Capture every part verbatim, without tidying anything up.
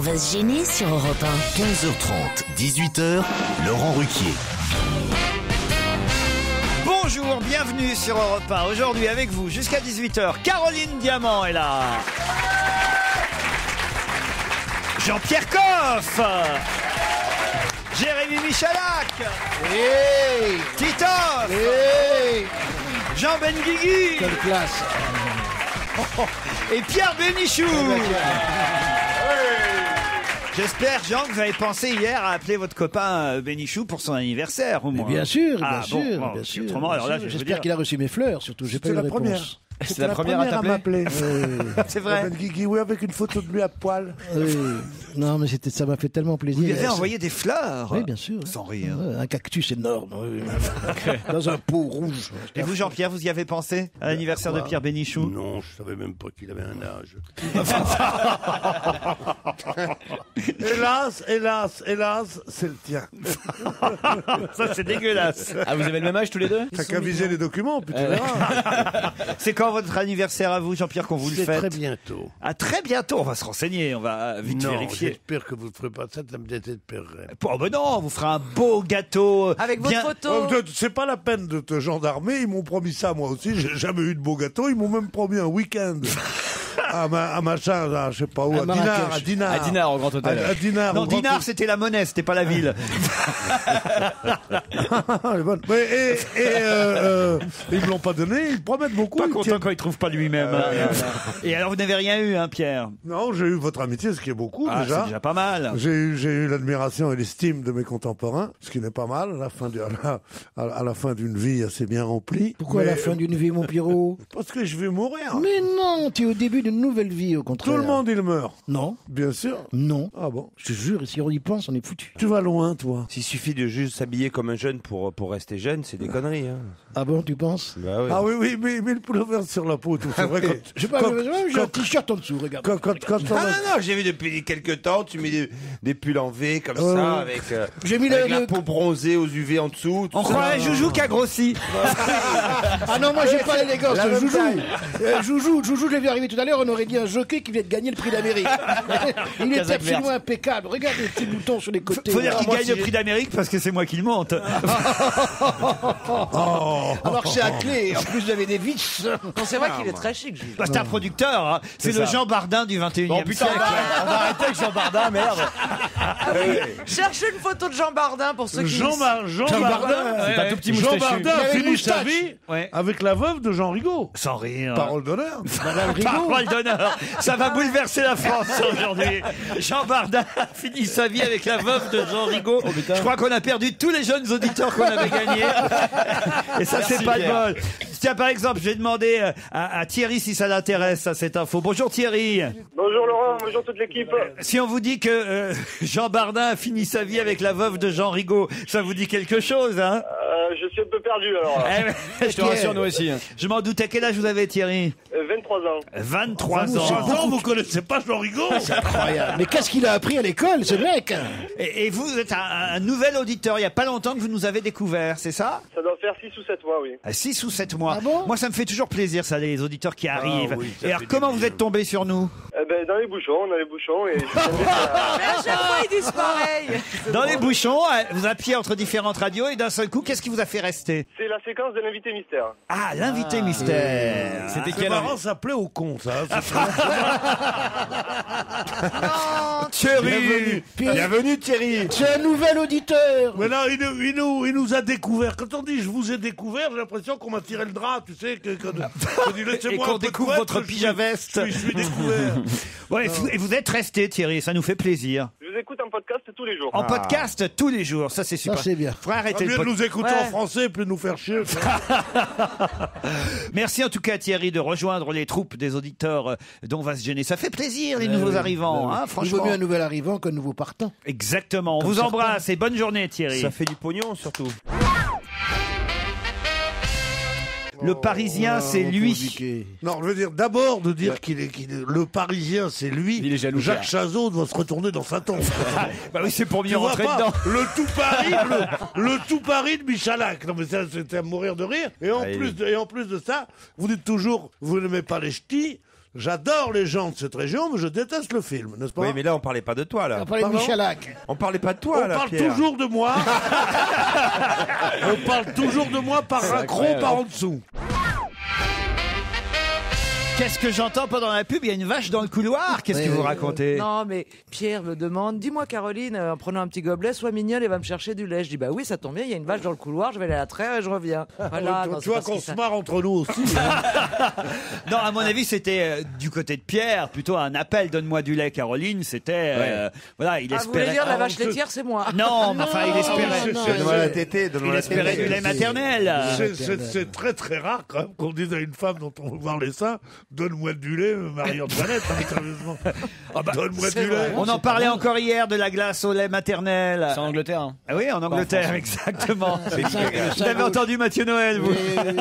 va se gêner sur Europe un. quinze heures trente, dix-huit heures, Laurent Ruquier. Bonjour, bienvenue sur Europe un. Aujourd'hui avec vous jusqu'à dix-huit heures, Caroline Diamant est là. Jean-Pierre Coff. Jérémy Michalak. Hey Titoff. Hey Jean Benguigui. Quelle classe. Et Pierre Bénichou. J'espère, Jean, que vous avez pensé hier à appeler votre copain Bénichou pour son anniversaire, au moins. Mais bien sûr, bien Ah, sûr, bon, bon, bien sûr. autrement, alors là, je vais vous J'espère dire- qu'il a reçu mes fleurs, surtout. J'ai pas eu C'était de la première. réponse. C'était la première à t'appeler m'appeler. C'est vrai. Ben Guigui, oui, avec une photo de lui à poil. Oui. Non, mais c'était, ça m'a fait tellement plaisir. Vous lui avez C'est- envoyé des fleurs. Oui, bien sûr. Sans rire. Ouais, un cactus énorme. oui. Dans un pot rouge. Et vous, Jean-Pierre, vous y avez pensé à l'anniversaire de Pierre Bénichou? Non, je savais même pas qu'il avait un âge. Hélas, hélas, hélas, c'est le tien. Ça, c'est dégueulasse. Ah, vous avez le même âge tous les deux? T'as qu'à viser les documents, puis tu verras. C'est quand votre anniversaire à vous, Jean-Pierre, qu'on vous le C'est faites? très bientôt. À très bientôt. On va se renseigner. On va vite non, vérifier. j'espère que vous ne ferez pas ça, ça me désespérerait. Oh, ben non, on vous fera un beau gâteau. Avec votre bien... photo. Oh, c'est pas la peine de te gendarmer, ils m'ont promis ça moi aussi, j'ai jamais eu de beau gâteau, ils m'ont même promis un week-end. À, ma, à machin, là, je sais pas où, À à, Dinard, Marrakech. à Dinard. À Dinard, au Grand Hôtel. À, à Dinard, Non, au Grand Dinard, c'était la monnaie, c'était pas la ville. Elle est bonne. Mais, et et euh, euh, ils me l'ont pas donné, ils promettent beaucoup. Pas ils content tiennent- quand il trouve pas lui-même. Et alors, vous n'avez rien eu, hein, Pierre? Non, j'ai eu votre amitié, ce qui est beaucoup Ah, déjà. c'est déjà pas mal. J'ai eu, j'ai eu l'admiration et l'estime de mes contemporains, ce qui n'est pas mal à la fin, de, à la, à- à la fin d'une vie assez bien remplie. Pourquoi Mais- à la fin d'une vie, mon Pierrot? Parce que je vais mourir. Mais non, tu es au début d'une nouvelle vie, au contraire. Tout le monde, il meurt. Non, Bien sûr. non. Ah bon? Je te jure, si on y pense, on est foutu. Tu vas loin, toi. S'il suffit de juste s'habiller comme un jeune pour, pour rester jeune, c'est des conneries. Hein. Ah bon, tu penses? Bah oui. Ah oui, oui, mais, mais le pullover sur la peau, tout c'est vrai. Quand, Je sais pas, quand- j'ai j'ai un quand- t-shirt en dessous, regarde. quand, quand, quand on Ah a- non, non, j'ai vu depuis quelques temps, tu mets des, des pulls en V comme Ouais, ça, ouais. avec, euh, J'ai mis avec le- la le- peau bronzée aux U V en dessous. tout On ça. croirait Joujou qui a grossi. Ah non, moi j'ai pas l'élégance, La même Joujou. taille. Euh, Joujou, Joujou, je l'ai vu arriver tout à l'heure, on aurait dit un jockey qui vient de gagner le prix d'Amérique. Il est Casaque absolument verte. impeccable. Regarde les petits boutons sur les côtés. Faut dire qu'il Moi, gagne le prix d'Amérique parce que c'est moi qui le monte. Alors que c'est à clé, en plus vous avez des vis. Non, c'est vrai qu'il est très chic, Jules. Bah, c'est un producteur. Hein. C'est le ça. Jean Bardin du vingt et unième Oh putain, siècle. on va arrêter avec Jean Bardin, merde. Cherchez une photo de Jean Bardin pour ceux qui... Jean, Mar- Jean, Jean Bardin, Bardin, C'est un tout petit Jean moustachu. Bardin Il avait une finit sa moustache. vie Ouais. avec la veuve de Jean Rigaud. Sans rire. Parole d'honneur. Madame Rigaud. Parole d'honneur. Ça va bouleverser la France aujourd'hui. Jean Bardin a fini sa vie avec la veuve de Jean Rigaud. Je crois qu'on a perdu tous les jeunes auditeurs qu'on avait gagnés. Et ça, c'est pas le bol. Tiens, par exemple, je vais demander euh, à, à Thierry si ça l'intéresse, à cette info. Bonjour Thierry. Bonjour Laurent, bonjour toute l'équipe. Si on vous dit que euh, Jean Bardin a fini sa vie avec la veuve de Jean Rigaud, ça vous dit quelque chose, hein? Euh, je suis un peu perdu alors. là. Eh ben, Je te rassure, nous aussi. Je m'en doutais. Quel âge vous avez, Thierry? Euh, vingt-trois ans. vingt-trois ans. Attends, vous connaissez pas Jean Rigaud? Incroyable. Mais qu'est-ce qu'il a appris à l'école, ce mec? Et, et vous êtes un, un nouvel auditeur. Il n'y a pas longtemps que vous nous avez découvert, c'est ça? Ça doit faire six ou sept mois, oui. À six ou sept mois. Ah bon? Moi, ça me fait toujours plaisir, ça, les auditeurs qui arrivent. oui, ça et alors, fait comment du vous bien. êtes tombé sur nous? Eh ben, dans les bouchons, dans les bouchons. Et je suis tombé sur la- Mais à chaque fois, ils disent pareil. Dans les bouchons, euh, vous appuyez entre différentes radios et d'un seul coup, qu'est-ce qui vous a fait rester? C'est la séquence de l'invité mystère. Ah, l'invité mystère. C'était C'est quel marrant, ça plaît au con, ça. Non, Thierry. Bienvenue Thierry. C'est un nouvel auditeur. Mais non, il, nous- il nous, il nous a découvert. Quand on dit je vous ai découvert, j'ai l'impression qu'on m'a tiré le drap, tu sais. Que, que, que dit, Et laissez-moi qu'on un peu de découvre couette, votre je suis- pyjama-veste. Je suis, je suis découvert. Ouais, et vous- et vous êtes resté, Thierry, ça nous fait plaisir. Je vous écoute en podcast tous les jours. En podcast tous les jours, ça c'est super. Ça, c'est bien. Faudrait Ah, arrêter le mieux de podcast. nous écouter Ouais. en français, plus de nous faire chier. Merci en tout cas Thierry de rejoindre les troupes des auditeurs euh, dont on va se gêner. Ça fait plaisir les Ben nouveaux oui, arrivants, ben oui. hein, Il franchement. vaut mieux un nouvel arrivant qu'un nouveau partant. Exactement. On Comme vous certains. embrasse et bonne journée Thierry. Ça fait du pognon surtout. Le Parisien, c'est lui. Non, je veux dire d'abord de dire qu'il est, qu'il est- le Parisien, c'est lui. Il est jaloux, Jacques Pierre. Chazot doit se retourner dans sa tombe. Bah oui, c'est pour mieux Tu vois rentrer pas dedans. le tout Paris, le, le tout Paris de Michalak. Non mais ça, c'était à mourir de rire. Et en Ah, il plus, est- de, et en plus de ça, vous dites toujours, vous n'aimez pas les ch'tis. J'adore les gens de cette région, mais je déteste le film, n'est-ce pas? Oui, mais là, on parlait pas de toi, là. On parlait de Pardon Michalak. On parlait pas de toi, On là, parle Pierre. toujours de moi. On parle toujours de moi par un gros par en dessous. Qu'est-ce que j'entends pendant la pub? Il y a une vache dans le couloir. Qu'est-ce que vous racontez? Non, mais Pierre me demande, dis-moi Caroline, euh, en prenant un petit gobelet, sois mignonne et va me chercher du lait. Je dis, bah oui, ça tombe bien, il y a une vache dans le couloir, je vais aller la traire et je reviens. Voilà, tu non, tu c'est vois pas ce qu'on qui se ça- marre entre nous aussi. hein. Non, à mon avis, c'était euh, du côté de Pierre, plutôt un appel. Donne-moi du lait, Caroline. C'était, euh, voilà, il Ah, vous voulez espérait. dire la Ah, vache on se- laitière, c'est moi. Non, mais enfin, il espérait. c'est- c'est- Donne-moi la tétée, Il donne-moi la espérait tétée. du lait maternel. C'est- C'est c'est très très rare quand même qu'on dise à une femme dont on veut voir les seins, donne-moi du lait, Marie-Antoinette, hein, sérieusement. Donne-moi c'est du vrai. lait. On en parlait encore hier de la glace au lait maternel. C'est en Angleterre. Hein. Ah oui, en Angleterre, exactement. Vous avez entendu Mathieu Noël, vous?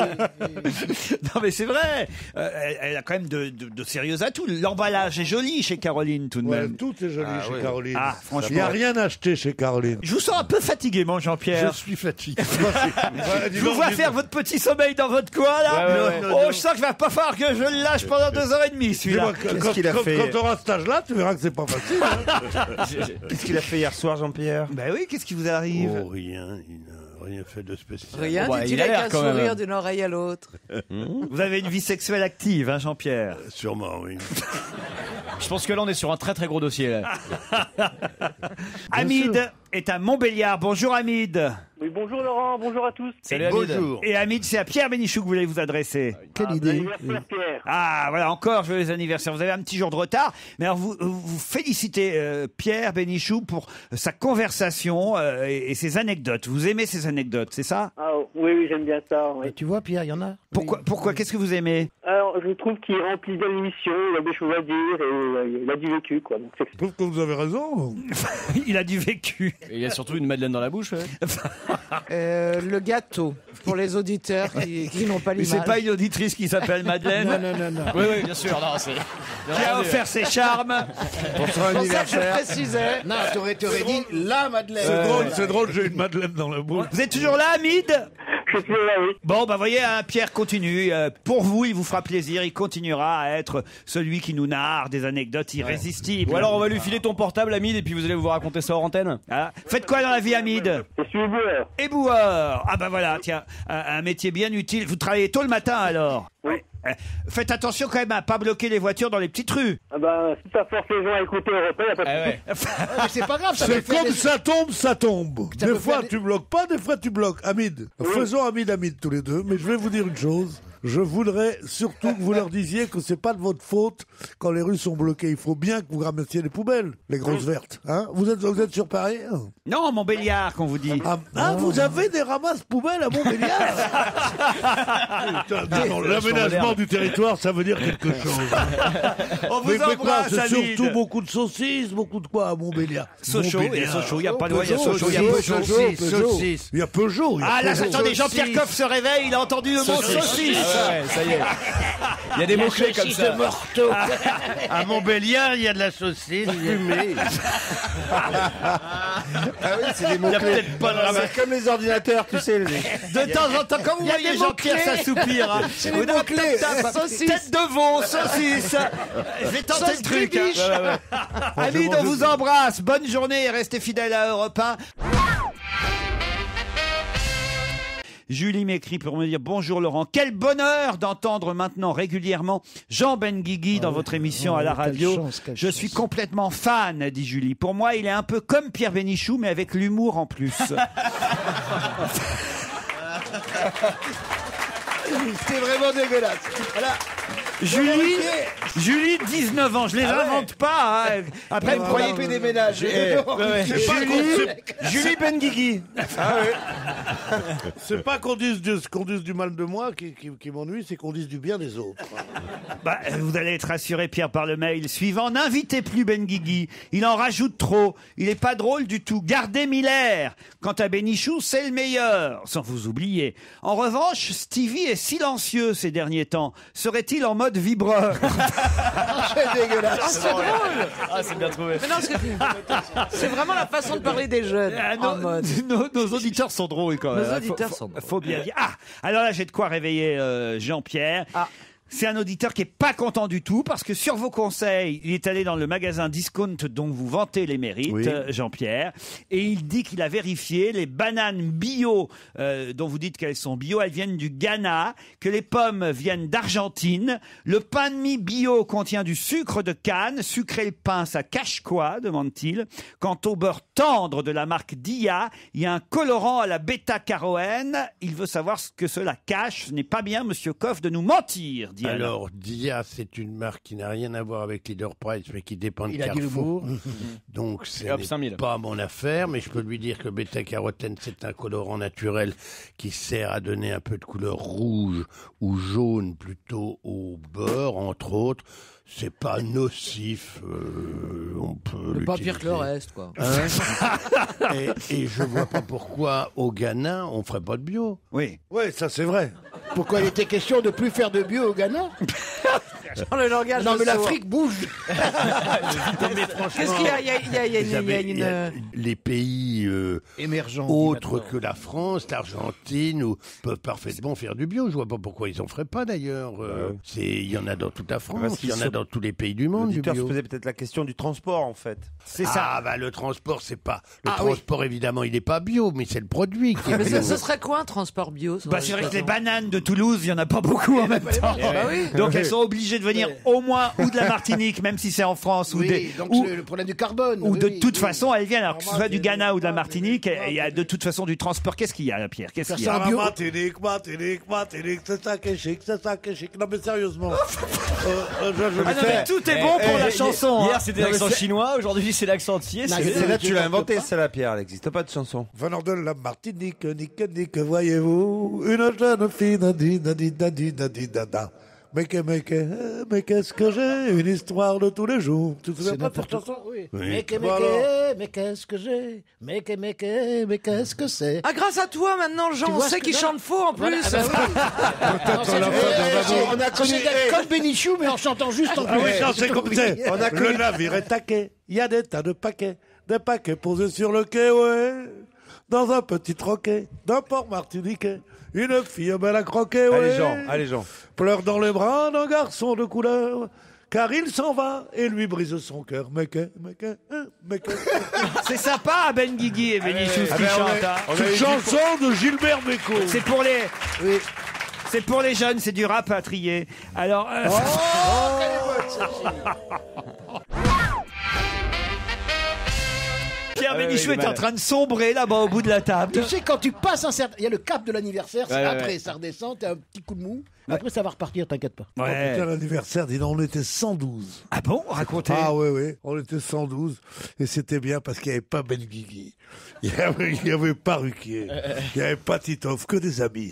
Non, mais c'est vrai. Euh, elle, elle a quand même de, de, de sérieux atouts. L'emballage est joli chez Caroline, tout de Ouais, même. tout est joli Ah, chez oui. Caroline. Ah, franchement. Il n'y a rien acheté chez Caroline. Je vous sens un peu fatigué, mon Je Jean-Pierre. suis fatigué. Ouais, dis Je vous donc, vois dis faire donc. votre petit sommeil dans votre coin, là. Ouais, ouais, ouais. Oh, je sens qu'il va pas falloir que je le lâche pendant deux heures et demie, celui-là. Dis-moi, quand- Qu'est-ce quand, qu'il a quand- fait quand t'auras cet âge-là, tu verras que c'est pas facile. hein. Qu'est-ce qu'il a fait hier soir, Jean-Pierre? Ben oui, qu'est-ce qui vous arrive? Oh, rien, il n'a rien fait de spécial. Rien, Bon, bah, dit-il il a avec l'air un quand même. sourire d'une oreille à l'autre. Vous avez une vie sexuelle active, hein, Jean-Pierre? Sûrement, oui. Je pense que là, on est sur un très très gros dossier. Là. Hamid est à Montbéliard. Bonjour, Hamid. Oui, bonjour Laurent, bonjour à tous. Salut Hamid. Bonjour. Et Hamid, c'est à Pierre Bénichou que vous voulez vous adresser. Quelle Ah, idée. anniversaire Pierre. Ah, voilà, encore joyeux anniversaire. Vous avez un petit jour de retard, mais alors vous, vous félicitez euh, Pierre Bénichou pour sa conversation euh, et, et ses anecdotes. Vous aimez ces anecdotes, c'est ça? Ah oui, oui, j'aime bien ça. Oui. Tu vois, Pierre, il y en a. Pourquoi, pourquoi Qu'est-ce que vous aimez? Alors, je trouve qu'il remplit bien l'émission, il a des choses à dire et euh, il a du vécu, quoi. Donc, c'est- Je trouve que vous avez raison. Il a du vécu. Et il y a surtout une madeleine dans la bouche. ouais. Euh, le gâteau, pour les auditeurs qui, qui n'ont pas Mais l'image. c'est pas une auditrice qui s'appelle Madeleine Non, non, non, non. Oui, oui, bien sûr. Non, c'est. qui a offert ses charmes. Pour son C'est pour ça que je anniversaire. précisais. Non, t'aurais, t'aurais dit la Madeleine. C'est drôle, c'est drôle, j'ai une madeleine dans la bouche. Vous êtes toujours là, Hamid? Je suis là, oui. Bon, bah voyez, hein, Pierre continue. Euh, pour vous, il vous fera plaisir. Il continuera à être celui qui nous narre des anecdotes irrésistibles. Ou alors, on va lui filer ton portable, Hamid, et puis vous allez vous raconter ça hors antenne. Ah, faites quoi dans la vie, Hamid? Je suis éboueur. Éboueur. Ah bah voilà, tiens, un, un métier bien utile. Vous travaillez tôt le matin alors? Oui. Euh, Faites attention quand même à pas bloquer les voitures dans les petites rues. Ah bah, si ça force les gens à écouter le repas, il n'y a pas de Ah souci. ouais. Mais c'est pas grave, ça peut C'est faire comme des- ça tombe, ça tombe. Ça Des peut fois, faire des- tu bloques pas, des fois, tu bloques. Hamid, faisons Hamid, Hamid tous les deux. Mais je vais vous dire une chose. Je voudrais surtout que vous leur disiez que c'est pas de votre faute quand les rues sont bloquées. Il faut bien que vous ramassiez les poubelles, les grosses vertes. Hein, vous êtes, vous êtes sur Paris? Non, Montbéliard, qu'on vous dit. Ah, ah, vous avez des ramasses poubelles à Montbéliard? Putain, dis donc, L'aménagement du territoire, ça veut dire quelque chose. On vous Mais, mais quoi, embrasse, c'est Hamid. surtout beaucoup de saucisses, beaucoup de quoi à Montbéliard? Sochaux, il y a Montbéliard. Sochaux, il n'y a pas loin, il y a Peugeot, Sochaux, il y a Peugeot, Peugeot. Peugeot, Peugeot. Il y a Peugeot. il y a Ah là, Peugeot. attendez, Jean-Pierre Coff se réveille, il a entendu le mot saucisse. Ah ouais, ça y est. Il y a des mots-clés comme Saucisse ça. de Morteau. À Montbéliard, il y a de la saucisse fumée. Ah oui, c'est des mots Il y a peut-être pas de ramasse. C'est comme les ordinateurs, tu sais. les- De temps en temps, quand vous voyez des Jean-Pierre mots-clés. s'assoupir, hein, C'est vous les tapez, mots-clés. tape, Saucisse. tête de veau, saucisse. Je vais tenter Sauce le truc. hein. Gribiche. Hamid, on vous embrasse. Bonne journée et restez fidèles à Europe un. Julie m'écrit pour me dire bonjour Laurent, quel bonheur d'entendre maintenant régulièrement Jean Benguigui dans votre émission oh, à la quelle radio. chance, quelle Je chance. suis complètement fan, dit Julie. Pour moi, il est un peu comme Pierre Bénichou, mais avec l'humour en plus. C'était vraiment dégueulasse. Voilà. Julie, Julie, dix-neuf ans, je les invente pas. hein. Après, vous On croyez a fait des ménages. Eh, ouais, ouais. C'est pas qu'on- Julie Benguigui. C'est pas qu'on dise, du- qu'on dise du mal de moi qui, qui, qui m'ennuie, c'est qu'on dise du bien des autres. Bah, vous allez être rassuré, Pierre, par le mail suivant. N'invitez plus Benguigui. Il en rajoute trop. Il est pas drôle du tout. Gardez Miller. Quant à Bénichou, c'est le meilleur. Sans vous oublier. En revanche, Stevie est silencieux ces derniers temps. Serait-il en mode vibreur? C'est dégueulasse. Ah, c'est drôle. Ah, c'est bien trouvé. Mais non, c'est- c'est vraiment la façon de parler des jeunes. Ah, en nos, mode. nos- nos auditeurs sont drôles quand même. Nos hein. auditeurs faut, sont faut- faut bien dire. Ah, alors là, j'ai de quoi réveiller euh, Jean-Pierre. Ah. C'est un auditeur qui est pas content du tout parce que sur vos conseils, il est allé dans le magasin Discount dont vous vantez les mérites, Oui. euh, Jean-Pierre, et il dit qu'il a vérifié les bananes bio euh, dont vous dites qu'elles sont bio, elles viennent du Ghana, que les pommes viennent d'Argentine, le pain de mie bio contient du sucre de canne, sucrer le pain ça cache quoi, demande-t-il. Quant au beurre tendre de la marque Dia, il y a un colorant à la bêta-carotène, il veut savoir ce que cela cache, ce n'est pas bien monsieur Coff de nous mentir. Dit Alain. Alors, Dia, c'est une marque qui n'a rien à voir avec Leader Price, mais qui dépend de Il a dit le Carrefour. Donc, ce Et hop, n'est cinq mille. pas mon affaire, mais je peux lui dire que bêta-carotène, c'est un colorant naturel qui sert à donner un peu de couleur rouge ou jaune plutôt au beurre, entre autres. C'est pas nocif, euh, on peut Pas pire que le l'utiliser. reste, quoi. Hein et, et je vois pas pourquoi au Ghana on ferait pas de bio. Oui. Ouais, ça c'est vrai. Pourquoi il était question de plus faire de bio au Ghana? Dans le langage Non, de mais sourd. l'Afrique bouge. Qu'est-ce qu'il y a Il y a, il y a- il y a une- Vous il y a savez, une- il y a les pays euh, Émergent. autres que la France, l'Argentine, ou peuvent parfaitement faire du bio. Je vois pas pourquoi ils en feraient pas d'ailleurs. Euh, c'est, il y en a dans toute la France, Parce il y en qu'ils a sont- dans tous les pays du monde du L'auditeur se bio. posait peut-être la question du transport, en fait. C'est ça. Ah bah le transport c'est pas le Ah, oui. transport évidemment il est pas bio mais c'est le produit qui est Mais bio. ce, ce serait quoi un transport bio Bah, c'est vrai que les bananes de Toulouse, il y en a pas beaucoup en même temps. Bah oui. Donc elles sont obligées de venir au moins ou de la Martinique, même si c'est en France, ou, Oui, des- donc ou, le, le problème du carbone. ou oui, de oui, toute oui. façon elles viennent, alors que ce soit du Ghana ou de la Normal, Martinique, normal, il y a de toute façon du transport. Qu'est-ce qu'il y a, Pierre? Qu'est-ce Faire qu'il y ça a en bio. Martinique, Martinique, Martinique, c'est ça qui est chic, c'est ça qui est chic. Non mais sérieusement. Euh, euh, je- je Ah le non, sais. mais tout est bon pour la chanson. Hier hein. c'était Non, mais l'accent c'est- chinois, aujourd'hui c'est l'accent entier. Non, c'est- mais- C'est là tu l'as je inventé, peux pas. celle-là, Pierre. Elle n'existe pas de chanson. Venant de la Martinique, nique, nique, voyez-vous, une jeune fille, nadi, nadi, nadi, nadi, dada. Mais que, mais que, mais qu'est-ce que j'ai, une histoire de tous les jours. Tu te souviens C'est pas de cette n'importe chanson? quoi. Oui. Oui. Mais que, mais Voilà. que, mais qu'est-ce que j'ai? Mais que, mais que, mais qu'est-ce que c'est? Ah, grâce à toi, maintenant, Jean, Tu on vois sait ce que- qu'il chante faux en Voilà, plus. ah bah oui. Non, c'est- la eh, fin eh, d'un c'est- amour. On a connu comme Bénichou, mais en chantant juste en Ah oui, plus. non, c'est comme ça. On a Le connu- navire est taqué, il y a des tas de paquets, des paquets posés sur le quai, ouais. Dans un petit troquet d'un port martiniquais, une fille belle à croquer, ouais. Allez, Jean, allez, Jean. Pleure dans les bras d'un garçon de couleur, car il s'en va et lui brise son cœur. Mais que, mais que, hein, mais que. C'est sympa, Ben Guigui et Bénichou, ce qu'ils chantent. hein. C'est une chanson de Gilbert Bécaud. C'est pour les... C'est pour les jeunes, c'est du rap à trier. Alors... euh, Pierre Ah ouais, Bénichou ouais, il est est en malade. train de sombrer là-bas au bout de la table. Tu sais, quand tu passes un certain. Il y a le cap de l'anniversaire, c'est Ouais, ouais, après, ouais. ça redescend, t'as un petit coup de mou. Après, ça va repartir, t'inquiète pas. Ouais. C'était l'anniversaire, dis donc, on était cent douze. Ah bon? Racontez. Ah oui, oui, on était cent douze et c'était bien parce qu'il n'y avait pas Ben Guigui, il n'y avait, il y avait pas Ruquier, il n'y avait pas Titoff, que des amis.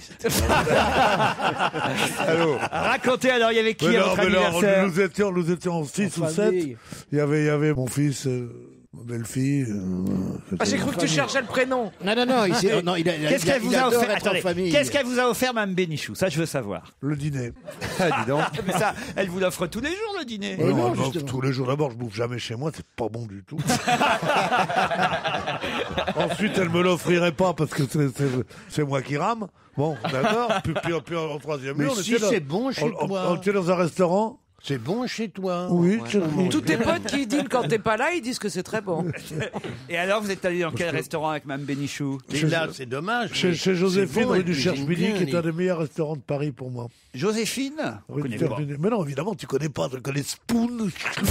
Allô. Racontez alors, il y avait qui Mais à non, votre mais non, anniversaire? nous étions, nous étions six En ou sept. famille. Il y avait, il y avait mon fils, euh, ma belle-fille. euh, Ah, j'ai cru que tu cherchais le prénom. Non, non, non, il, s'est- non, il, a, il, a- Qu'est-ce il a- qu'elle vous il a adore offert? être en Attendez, famille. qu'est-ce qu'elle vous a offert, Mme Bénichou? Ça, je veux savoir. le dîner. Ah, dis donc. Mais ça, elle vous l'offre tous les jours, le dîner. Et non, elle m'offre justement. tous les jours. D'abord, je bouffe jamais chez moi, c'est pas bon du tout. Ensuite, elle me l'offrirait pas parce que c'est- c'est c'est moi qui rame. Bon, d'accord. Puis, puis, puis en troisième Mais lieu, on si était dans- c'est bon chez on- on- toi. On était dans un restaurant. C'est bon chez toi. Oui, chérie. Tous tes potes qui dînent quand t'es pas là, ils disent que c'est très bon. Et alors, vous êtes allé dans quel restaurant avec Mme Bénichou? Et là, c'est dommage. Chez, mais chez Joséphine, c'est bon, rue elle du cuisine Cherche-Midi, bien, qui est les- un des meilleurs restaurants de Paris pour moi. Joséphine? On Rue connaît du pas. Cherche-Midi. Mais non, évidemment, tu connais pas, tu connais Spoon.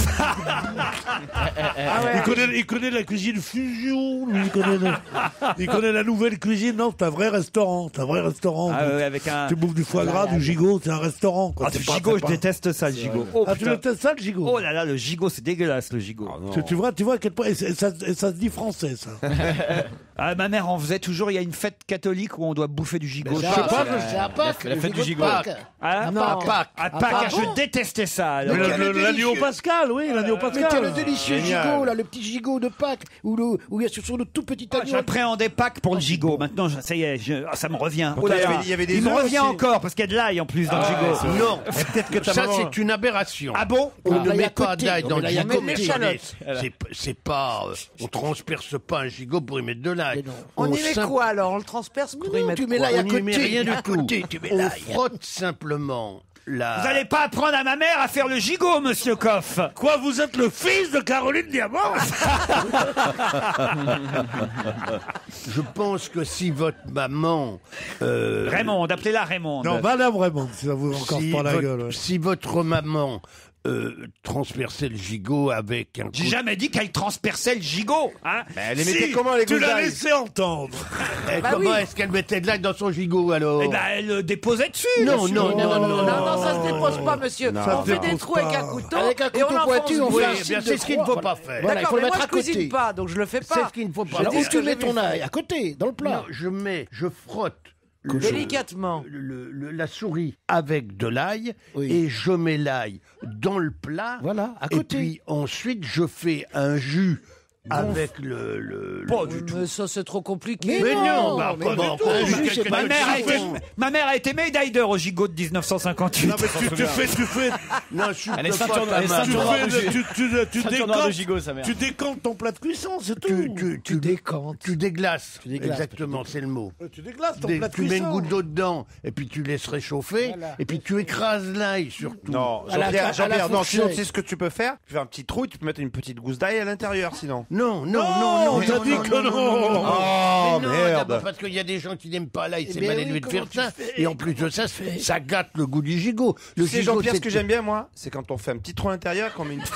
Ah ouais. Il connaît, il connaît la cuisine fusion, lui, il connaît, le- il connaît la nouvelle cuisine. Non, c'est un vrai restaurant, c'est un vrai restaurant. Ah ouais, avec un... Tu bouffes du foie gras, du gigot, c'est un restaurant. Quoi. Ah, du C'est pas- gigot, c'est je pas- déteste ça, le gigot. Oh, Ah, tu putain. détestes ça, le gigot? Oh là là, le gigot, c'est dégueulasse, le gigot. Tu, tu vois, tu vois à quel point, et, c'est- et ça, et ça se dit français, ça. Ah, ma mère en faisait toujours, il y a une fête catholique où on doit bouffer du gigot. C'est Je sais à pas. Pâques, c'est à Pâques, la le fête du gigot de gigot. Pâques. Ah, Non. à Pâques. À Pâques, Ah je bon détestais ça. alors. Le- quel le- est L'agneau délicieux. pascal, oui, l'agneau Mais t'as pascal. le délicieux Génial. gigot, là, le petit gigot de Pâques, où, le, où il y a sur le tout petit Ah, agneau. J'appréhendais Pâques pour le gigot. Maintenant, je- ça y est, je- ah, ça me revient. Oh là il y là. avait- il y avait des Il me œufs revient aussi. encore parce qu'il y a de l'ail en plus dans le gigot. Non, Peut-être que ta ça maman... c'est une aberration. Ah bon? On Ah, ne là, il y met a pas côté. d'ail Non, dans mais le là, il y a gigot. côté. l'échalote. C'est c'est pas, euh, on transperce pas un gigot pour y mettre de l'ail. Mais non. On y met sim- quoi alors? On le transperce pour y Non, mettre tu mets quoi? l'ail à On n'y côté. met rien du à tout. côté, tu mets On l'ail. frotte simplement la... Vous n'allez pas apprendre à ma mère à faire le gigot, monsieur Coff. Quoi, vous êtes le fils de Caroline Diamant? Je pense que si votre maman... Euh, Raymond, appelez-la Raymond. Non, madame Raymond, si ça vous encore si pas la votre- gueule. ouais. Si votre maman euh, transperçait le gigot avec un J'ai coup- jamais dit qu'elle transperçait le gigot. Hein. Elle les Si, mettait comment, les tu l'as goudailles? laissé entendre. Eh, Bah comment oui. est-ce qu'elle mettait de l'ail dans son gigot alors Eh ben, elle le déposait dessus. Non, monsieur. non, non, non, non, Non, non, ça se dépose pas, monsieur. Ça On se fait des dépose trous avec pas. un couteau. Avec un et on couteau enfonce pointu, on le fait doigt. un Eh signe bien, de c'est ce qu'il ne croix. faut pas faire. Voilà, il D'accord, faut le mais mettre moi à je cuisine côté. pas, donc je le fais C'est pas. ce qu'il ne faut pas Alors, faire. où tu mets ton ail? À côté, dans le plat. Non, je mets, je frotte le- Délicatement. le- le- la souris avec de l'ail Oui. et je mets l'ail dans le plat. Voilà, à Et côté. puis ensuite, je fais un jus avec le... le- Pas le- du tout. Mais ça, c'est trop compliqué. Mais Mais non, non, bah, mais comment du on tout. peut Juste, quelqu'un c'est Ma de pas mère, a chiffon été, ma mère a été médaille d'or au gigot de dix-neuf cent cinquante-huit. Non, mais tu, tu fais, tu fais, Non, je suis Elle est pas ceinture- ta elle est main. tu ceinture noire fais, de de- gigot. tu, tu, tu Ceinture noire de décantes, gigot, sa mère. tu décantes ton plat de cuisson, c'est tout. Tu, tu, tu, décantes. tu déglaces. Tu déglaces, Exactement, c'est le mot. Euh, Tu déglaces ton Dé- plat de tu mets cuisson. une goutte d'eau dedans et puis tu laisses réchauffer Voilà. et puis tu écrases l'ail surtout. Non, À la- à Jean-Pierre, la Jean-Pierre, non, sinon, tu fourchette. sais ce que tu peux faire? Tu fais un petit trou et tu peux mettre une petite gousse d'ail à l'intérieur, sinon. Non, non, Non, non, non, on t'a non, dit non, que non, non. non, non, non. Oh, Mais non, merde. d'abord parce qu'il y a des gens qui n'aiment pas l'ail, c'est ben mal oui, élevé de comment faire tu ça. fais Et en plus de ça, ça gâte le goût du gigot. Le Tu sais, gigot, Jean-Pierre, c'est- ce que j'aime bien, moi, c'est quand on fait un petit trou à l'intérieur, qu'on met une petite...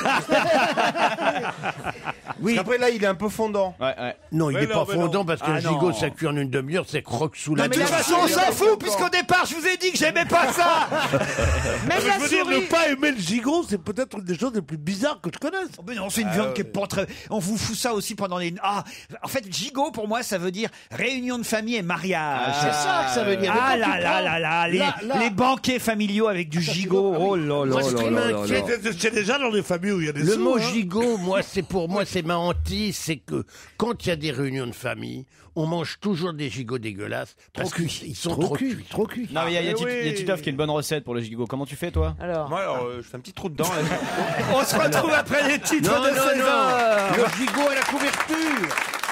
Oui. Parce qu'après, là, il est un peu fondant. Ouais, ouais. Non, il Mais n'est non, pas mais non. fondant parce que Ah le non. gigot, ça cuit en une demi-heure, c'est croque sous la De toute dent. façon, on s'en fout, puisqu'au départ, je vous ai dit que j'aimais pas ça. Même Je la veux dire, souris. ne pas aimer le gigot, c'est peut-être une des choses les plus bizarres que je connaisse. Oh, mais non, c'est une viande qui est pas très. On vous fout ça aussi pendant les. Ah, en fait, gigot pour moi, ça veut dire réunion de famille et mariage. C'est ça que ça veut dire. Ah Mais quand là tu là prends- là là, les, Là, là. les banquets familiaux avec du gigot. Oh là là Moi, ce là qui là là m'inquiète, là. C'est c'est déjà dans des familles où il y a des Le sous, mot hein. gigot, moi, c'est pour moi, c'est ma hantise, c'est que quand il y a des réunions de famille, on mange toujours des gigots dégueulasses parce qu'ils sont trop, cuit, cuits. trop cuit. Non, mais il y a, il y a Eh Tite- il y a oui. Titoff qui a une bonne recette pour le gigot. Comment tu fais, toi Alors. Moi, alors, euh, je fais un petit trou dedans. là. On se retrouve après les titres Non, de non, seize heures. non, le gigot à la couverture.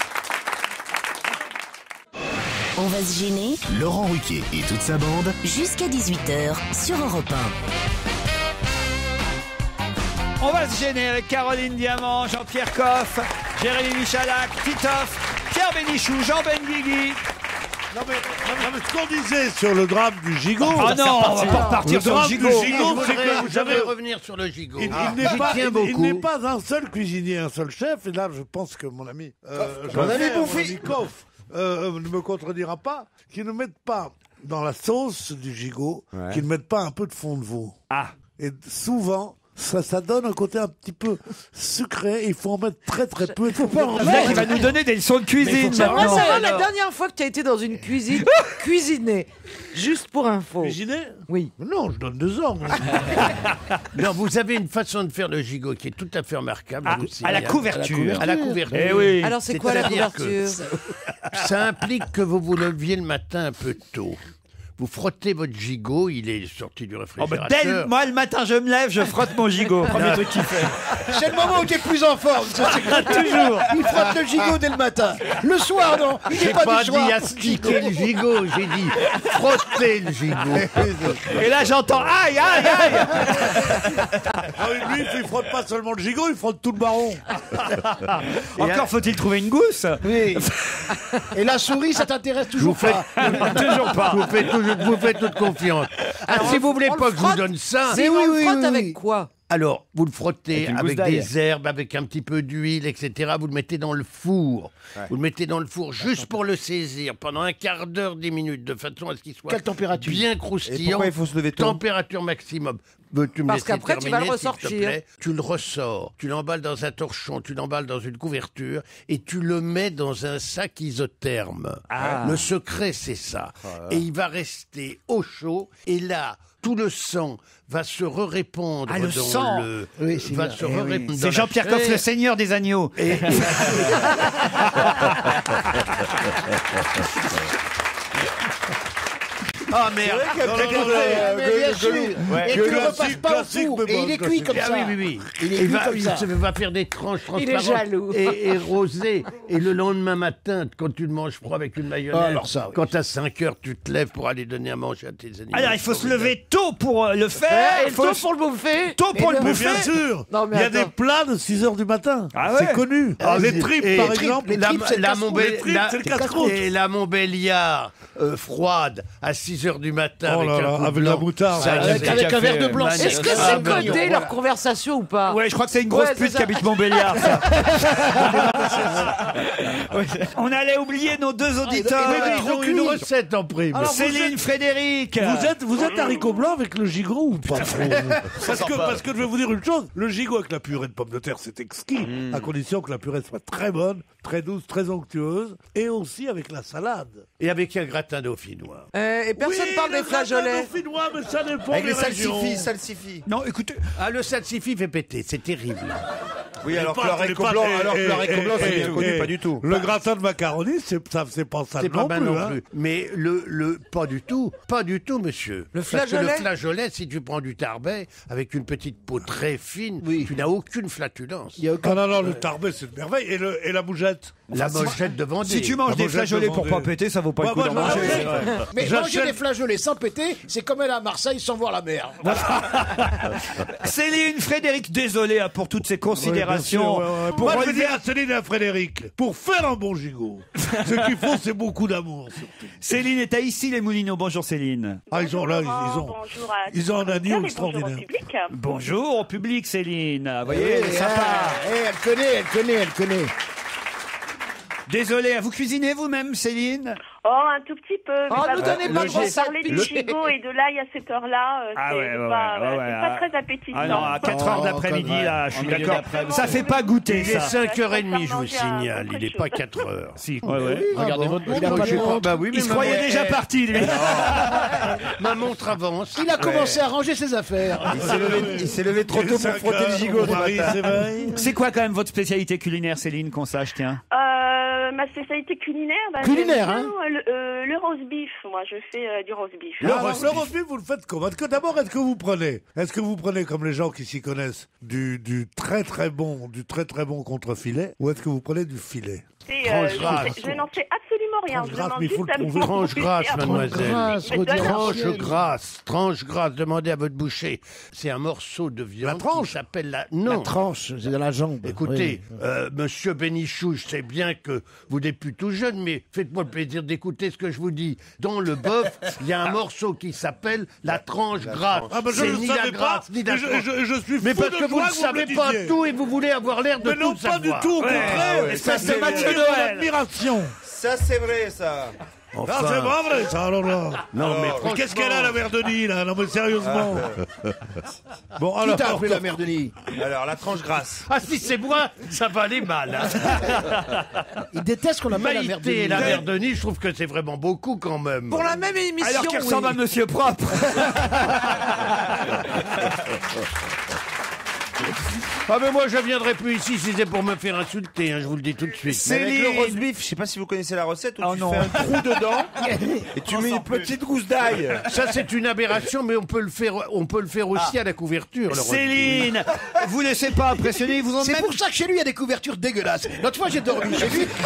On va se gêner Laurent Ruquier et toute sa bande. jusqu'à dix-huit heures sur Europe un. On va se gêner avec Caroline Diamant, Jean-Pierre Coff, Jérémy Michalak, Titoff, Pierre Bénichou, Jean Benguigui. Non mais, non, mais ce qu'on disait sur le drame du gigot. Ah non, on va pas repartir Le sur le drame gigot. du Je gigot, c'est voudrais, que je vous savez, voudrais revenir sur le gigot. il, il Ah, n'est j'y pas, tiens il- beaucoup. il n'est pas un seul cuisinier, un seul chef. Et là, je pense que mon ami, euh, Mon ami Jean-Pierre, Bouffi. mon ami Coff, euh, ne me contredira pas, qu'ils ne mettent pas dans la sauce du gigot, Ouais. qu'ils ne mettent pas un peu de fond de veau. Ah. Et souvent, ça, ça donne un côté un petit peu sucré. Il faut en mettre très très peu. Il faut pas en Le mec, il va nous donner des leçons de cuisine Moi, maintenant. c'est la dernière fois que tu as été dans une cuisine cuisinée. Juste pour info. cuisiner. Oui. Mais non, je donne deux ans. moi. Non, vous avez une façon de faire le gigot qui est tout à fait remarquable. Ah, aussi. à la couverture. À la couverture. Eh oui. Alors, c'est quoi la C'est-à-dire que couverture Ça implique que vous vous leviez le matin un peu tôt. Vous frottez votre gigot, il est sorti du Oh, bah, réfrigérateur. dès le- moi, le matin, je me lève, je frotte mon gigot. Premier truc qu'il fait. C'est le moment où tu es plus en forme. ça, c'est clair. Toujours. Il frotte le gigot dès le matin. Le soir, non. Il J'ai n'est pas, pas du soir. dit astiquer le gigot, j'ai dit frotter le gigot. Et là, j'entends aïe, aïe, aïe. Ah oui, lui, il frotte pas seulement le gigot, il frotte tout le baron. Encore faut-il trouver une gousse. Oui. Et la souris, ça t'intéresse Je vous toujours fais, pas. Toujours pas. je vous fais, toujours- je vous fais toute confiance. Ah, si vous voulez on pas le que je vous frotte. donne ça, Si Mais on oui, le oui, frotte oui, avec oui. quoi alors vous le frottez Avec une avec, gousse d'ail. des herbes, avec un petit peu d'huile, et cetera. Vous le mettez dans le four. Vous le mettez dans le four juste pour le saisir pendant un quart d'heure, dix minutes, de façon à ce qu'il soit Quelle température bien Et croustillant. pourquoi il faut se lever tôt? Température maximum. Veux-tu me Parce laisser qu'après, tu vas le terminer, s'il te ressortir. plaît Tu le ressors, tu l'emballes dans un torchon, tu l'emballes dans une couverture et tu le mets dans un sac isotherme. Ah. Le secret, c'est ça. Et il va rester au chaud. Et là, tout le sang va se répandre Ah, le dans sang. le... Oui, c'est va bien. se Eh oui. répandre dans C'est la Jean-Pierre chair. Coff, le seigneur des agneaux. Et- Ah merde. Non, non, non, euh, mais bien sûr. Ouais. Et tu le Classique, repasses pas au classique, four. mais Et bon, il est cuit classique. comme Ah ça. oui, oui, oui. Il est il cuit va, comme il ça. se- va faire des tranches Il est transparentes jaloux. et, et rosées. Et le lendemain matin, quand tu le manges froid avec une mayonnaise, Ah, alors ça, oui. quand à cinq heures, tu te lèves pour aller donner à manger à tes animaux. Alors, il faut se lever tôt pour euh, le faire. Et Il faut tôt pour le bouffer. tôt pour le Mais bouffer. bien sûr, Non, mais il y a attends. des plats de six heures du matin. Ah ouais. C'est connu. Ah, les et- tripes, et- par les tripes, exemple. les La, tripes, c'est le la, casse-croûte. Montbé- Les tripes, la- c'est le casse-croûte. et la Montbéliard euh, froide à six heures du matin Oh avec là un là, coup de avec la blanc. moutarde. Ça, Avec, c'est- avec un verre de café, blanc. magnifique. Est-ce que Ah, c'est ben, codé voilà. leur conversation ou pas? Ouais, je crois que c'est une grosse Ouais, c'est pute ça. qui habite Montbéliard. ça. On allait oublier nos deux auditeurs. Mais Ils ont une recette en prime. Alors, vous Céline, êtes- Frédéric. Vous êtes, vous êtes haricot blanc avec le gigot ou pas trop parce, que, parce que je vais vous dire une chose, le gigot avec la purée de pommes de terre, c'est exquis, à condition que la purée soit très bonne, très douce, très onctueuse, et aussi avec la salade. Et avec un gratin dauphinois. Euh, et personne Oui, parle le des flageolets. gratin dauphinois, mais ça dépend Avec des les régions. salsifis, salsifis. Non, écoutez, Ah, le salsifis fait péter, c'est terrible. Oui, alors que Pas- le haricot pas- blanc, eh, alors que eh, le haricot eh, blanc, c'est eh, bien connu, eh, pas du tout. Le gratin de macaroni, c'est ça, c'est pas ça C'est non pas plus. mal non hein. plus. Mais le, le, pas du tout, pas du tout, monsieur. Le Parce que flageolet le flageolet, si tu prends du tarbet avec une petite peau très fine, tu n'as aucune flatulence. Il y a aucun- Non, non, non, le tarbet, c'est une merveille. Et, le, et la bougette. La mochette de Vendée. si tu manges Ah, des moi, j'aime flageolets le pour pas Vendée. péter, ça vaut pas Bah, le coup d'en moi, je- manger. ah, oui. Mais J'achète- manger des flageolets sans péter, c'est comme aller à Marseille sans voir la mer. Céline, Frédéric, désolé hein, pour toutes ces considérations. Ouais, bien sûr, ouais, ouais. Pour Moi, je relever- vais dire à Céline et à Frédéric, pour faire un bon gigot, ce qu'il faut, c'est beaucoup d'amour, surtout. Céline est à ici les Moulineaux. Bonjour Céline. Ah, ils ont là, ils, ils ont, Bonjour à ils ont un agneau et bonjour au extraordinaire. public. Bonjour au public Céline. Vous voyez, Eh, elle est sympa. ah, eh, elle connaît, elle connaît, elle connaît. Désolé, vous cuisinez vous-même Céline? Oh, un tout petit peu. mais Oh, pas nous beaucoup. donnez pas Vous trop ça. parlez du Le- gigot et de l'ail à cette heure-là. euh, Ah c'est ouais, ouais, pas, ouais, euh, ouais, c'est ah. pas très appétissant. Ah non, à quatre heures Oh, d'après-midi, quand là, je suis En milieu d'accord. d'après-midi. Ça fait pas goûter, Il est ça. cinq heures trente, je vous manger un signale. autre Il n'est chose. pas quatre heures. Si, ouais, ouais. Regardez votre Il a pas de montre. Bah oui, mais Il se ma croyait montre- déjà eh, parti, lui. Ma montre avance. Il a commencé à ranger ses affaires. Il s'est levé, il s'est levé trop tôt pour Cinq frotter le heures, gigot. mon ce mari matin. s'éveille. C'est quoi quand même votre spécialité culinaire, Céline, qu'on sache, tiens? Euh, ma spécialité culinaire, bah, Culinaire, j'aime hein. bien, le, euh, le roast beef. Moi, je fais euh, du roast beef. Le roast le roast beef, vous le faites comment? Est-ce que d'abord, est-ce que vous prenez, est-ce que vous prenez comme les gens qui s'y connaissent du, du très très bon, du très très bon contre-filet, ou est-ce que vous prenez du filet? C'est, euh, Tranche je, grasse. je n'en sais absolument rien. Tranche Je grasse, demande mais il faut juste le à trouver. mon Tranche grasse, boucher. mademoiselle. Grasse, Mais donne- Tranche Ciel. grasse, tranche grasse, demandez à votre boucher. C'est un morceau de viande. La tranche qui s'appelle la. La Non. tranche, c'est dans la jambe. Écoutez, Oui. euh, monsieur Bénichou, je sais bien que vous n'êtes plus tout jeune, mais faites-moi le plaisir d'écouter ce que je vous dis. Dans le bœuf, il y a un morceau qui s'appelle la tranche grasse. Ah ben je C'est ne ni le la savais pas, grasse, ni la et je, tranche. je, je suis Mais fou parce de que vous joie ne que savez me pas disiez. tout et vous voulez avoir l'air de Mais non, tout pas du savoir. tout, au Ouais, contraire. ouais, ça, c'est C'est Mathieu de Noël. l'admiration. Ça, c'est vrai, ça. Enfin, Ah, c'est pas vrai, ça, alors là. Non, mais Mais qu'est-ce qu'elle a, la mère Denis, là? Non, mais sérieusement. Bon, Qui alors. t'a appelé la mère Denis? Alors, la tranche grasse. Ah, si c'est moi, ça va aller mal. hein. Il déteste qu'on appelle la mère Maïté et Denis. la mère Denis, je trouve que c'est vraiment beaucoup quand même. Pour la même émission. Alors qu'il oui. ressemble à Monsieur Propre. Ah mais moi je viendrai plus ici si c'est pour me faire insulter, hein, je vous le dis tout de suite. Mais avec le Céline. roast beef, je sais pas si vous connaissez la recette, où Oh tu non. fais un trou dedans et tu mets une petite gousse d'ail. Ça c'est une aberration, mais on peut le faire, on peut le faire aussi à la couverture. le roast beef. Céline, vous laissez pas impressionner, ils vous ont C'est même... pour ça que chez lui, il y a des couvertures dégueulasses. L'autre fois, j'ai dormi chez lui.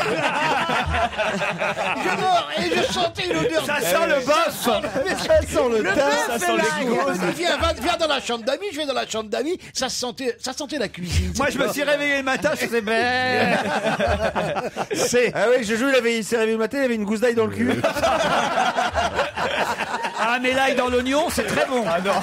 Je dors et je sentais une odeur. Ça sent le boss. Ça sent le bœuf, ça sent les goûts. Viens, va- viens dans la chambre d'amis. Je vais dans la chambre d'amis. Ça sentait, ça sentait la cuisine. Moi, je me suis réveillé le matin, je faisais ben. C'est Ah oui, Jojo, il, avait, il s'est réveillé le matin, il avait une gousse d'ail dans le cul. Ah, mais l'ail dans l'oignon, c'est très bon. Ah non.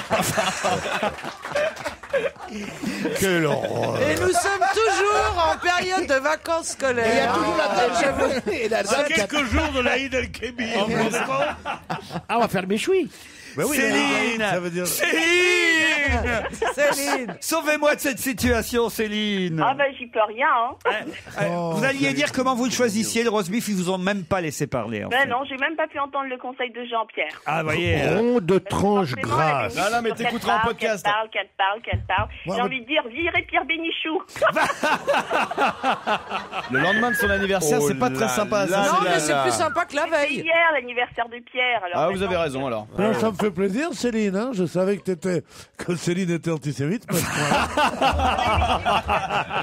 quelle horreur. Et nous sommes toujours en période de vacances Et il y a scolaires. toujours la dame. Et la À dame qui a- quelques jours de l'Aïd el-Kébi, franchement. Ah, on va faire le méchoui. Ben oui, Céline, ça veut dire. Céline, Céline. sauvez-moi de cette situation, Céline. Ah, ben, j'y peux rien, hein. Euh, euh, vous alliez dire comment vous le choisissiez, le roast beef, ils vous ont même pas laissé parler. En Ben fait. non, j'ai même pas pu entendre le conseil de Jean-Pierre. Ah, voyez. euh, Rond de tranche Forcément, la grasse. Bénichou, Ah non, mais qu'elle t'écouteras en parle, podcast. Qu'elle parle, qu'elle parle, qu'elle parle. Ouais, J'ai mais- envie de dire, virez Pierre Bénichou. Le lendemain de son anniversaire, Oh c'est pas là très sympa. là ça. Non, là mais c'est là. plus sympa que la C'était veille. hier l'anniversaire de Pierre. Alors Ah, vous avez maintenant, raison alors. Non, ça me fait plaisir, Céline. Hein. Je savais que, t'étais... que Céline était antisémite. Mais à ce point-là.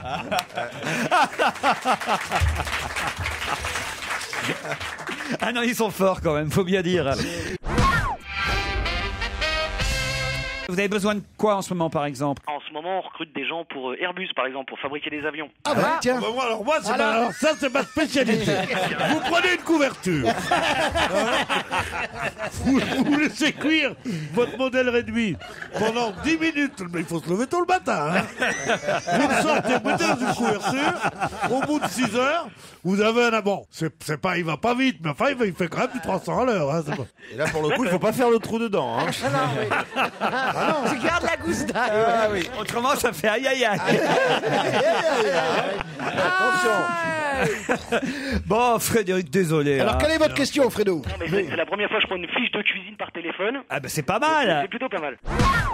Ah non, ils sont forts quand même, faut bien dire. Vous avez besoin de quoi en ce moment, par exemple? En ce moment, on recrute des gens pour euh, Airbus, par exemple, pour fabriquer des avions. Ah bah tiens. Ah bah, moi, alors, moi, c'est ma- alors, ça, c'est ma spécialité. Vous prenez une couverture. vous, vous laissez cuire votre modèle réduit pendant dix minutes. Mais il faut se lever tôt le matin. Hein. Vous le sortez, vous mettez dans une couverture. Au bout de six heures, vous avez un... Bon, c'est, c'est pas, il va pas vite, mais enfin, il, va- il fait quand même du trois cents à l'heure. Hein, c'est pas... Et là, pour le coup, il faut pas faire le trou dedans. Hein. Tu gardes la gousse d'ail. Ah oui. Autrement, ça fait aïe aïe aïe. Bon, Frédéric, désolé. Alors, hein. quelle est votre question, Fredo? Non, mais c'est c'est la première fois que je prends une fiche de cuisine par téléphone. Ah ben c'est pas C'est mal. plutôt pas mal.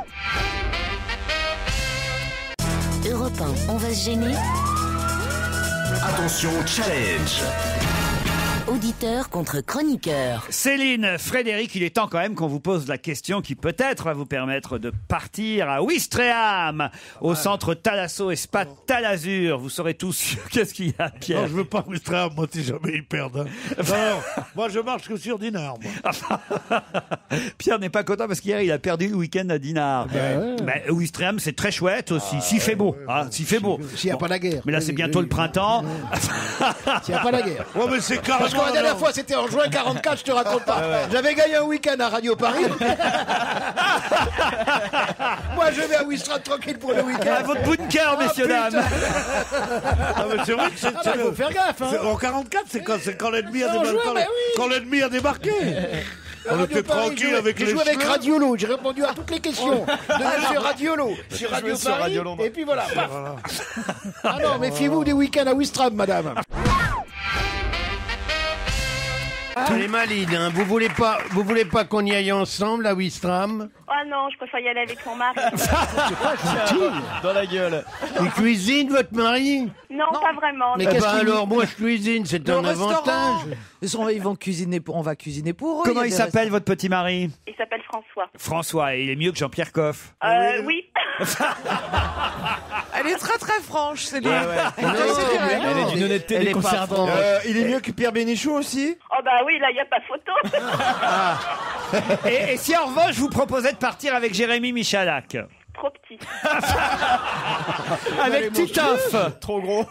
Europe un, on va se gêner. Attention, challenge. Auditeur contre chroniqueur. Céline, Frédéric, il est temps quand même qu'on vous pose la question qui peut-être va vous permettre de partir à Ouistreham, au centre Thalasso et Spa Talazur. Vous saurez tous qu'est-ce qu'il y a, Pierre. Non, je veux pas Ouistreham, moi, si jamais ils perdent. Hein. Non, moi, je marche que sur Dinard, moi. Pierre n'est pas content parce qu'hier il a perdu le week-end à Dinard. Ben ouais. Ben, Ouistreham, c'est très chouette aussi, s'il fait beau. Hein, s'il fait beau. S'il n'y a pas la guerre. Mais là, c'est bientôt le printemps. S'il n'y a pas la guerre. Ouais, mais c'est Parce carrément... que la dernière non. fois, c'était en juin quarante-quatre, je te raconte pas. J'avais gagné un week-end à Radio Paris. Moi, je vais à Ouistreham tranquille pour le week-end. À votre bunker, Ah, messieurs, putain. dames. Ah, mais c'est vrai que c'est... Ah, bah, il faut faire gaffe. Hein. c'est- En quarante-quatre, c'est quand, c'est quand l'ennemi a C'est en débarqué. juin, Quand, mais oui. quand l'ennemi a débarqué. On Radio était Paris, tranquille j'ai- avec j'ai les joué avec cheveux. Radiolo, j'ai répondu à toutes les questions de monsieur Radiolo sur Radio sur Paris, Radio Londres. et puis voilà. paf. Ah non, méfiez-vous des week-ends à Ouistreham, madame. Elle est maline, hein. Vous voulez pas, vous voulez pas qu'on y aille ensemble à Ouistreham? Oh non, je préfère y aller avec mon mari. Dans la gueule. Il cuisine, votre mari? Non, pas vraiment. Mais Eh qu'est-ce ben qu'il- alors, moi, je cuisine, c'est Le un restaurant. avantage. Ils, sont, ils vont cuisiner pour, on va cuisiner pour eux. Comment y a il des s'appelle, votre petit mari? Il s'appelle François. François, et il est mieux que Jean-Pierre Coff. Euh, oui. Elle est très très franche, Céline. Elle est Non, assez mais directe. Elle est d'une honnêteté Elle est pas déconcertante. franche. Euh, il est mieux que Pierre Bénichou aussi. Oh bah oui, là, il n'y a pas photo. Et, et si en revanche, je vous proposais de partir avec Jérémy Michalak? Trop petit. Avec Titoff? Trop gros.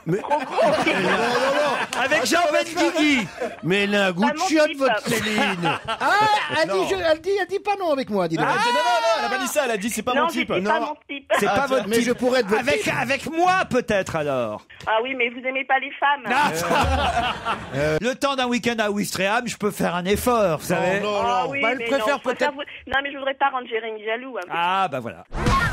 Avec Jean Benguigui? Mais elle a un goût Bah, de mon chiotte, type. votre Céline. Ah, elle dit, je- elle dit, elle dit pas non avec moi, dis donc. Ah, non, non, non, elle a pas dit ça, elle a dit c'est pas non, mon je type. dis pas mon type. C'est pas votre mais type. je pourrais être votre avec, type. avec moi, peut-être, alors. Ah oui, mais vous aimez pas les femmes. Ah. Le temps d'un week-end à Ouistreham, je peux faire un effort, vous savez. non, Ah non. oui, Bah, elle mais préfère non, je préfère peut-être- vous- Non, mais je voudrais pas rendre Jérémy jaloux. hein. Ah, bah voilà.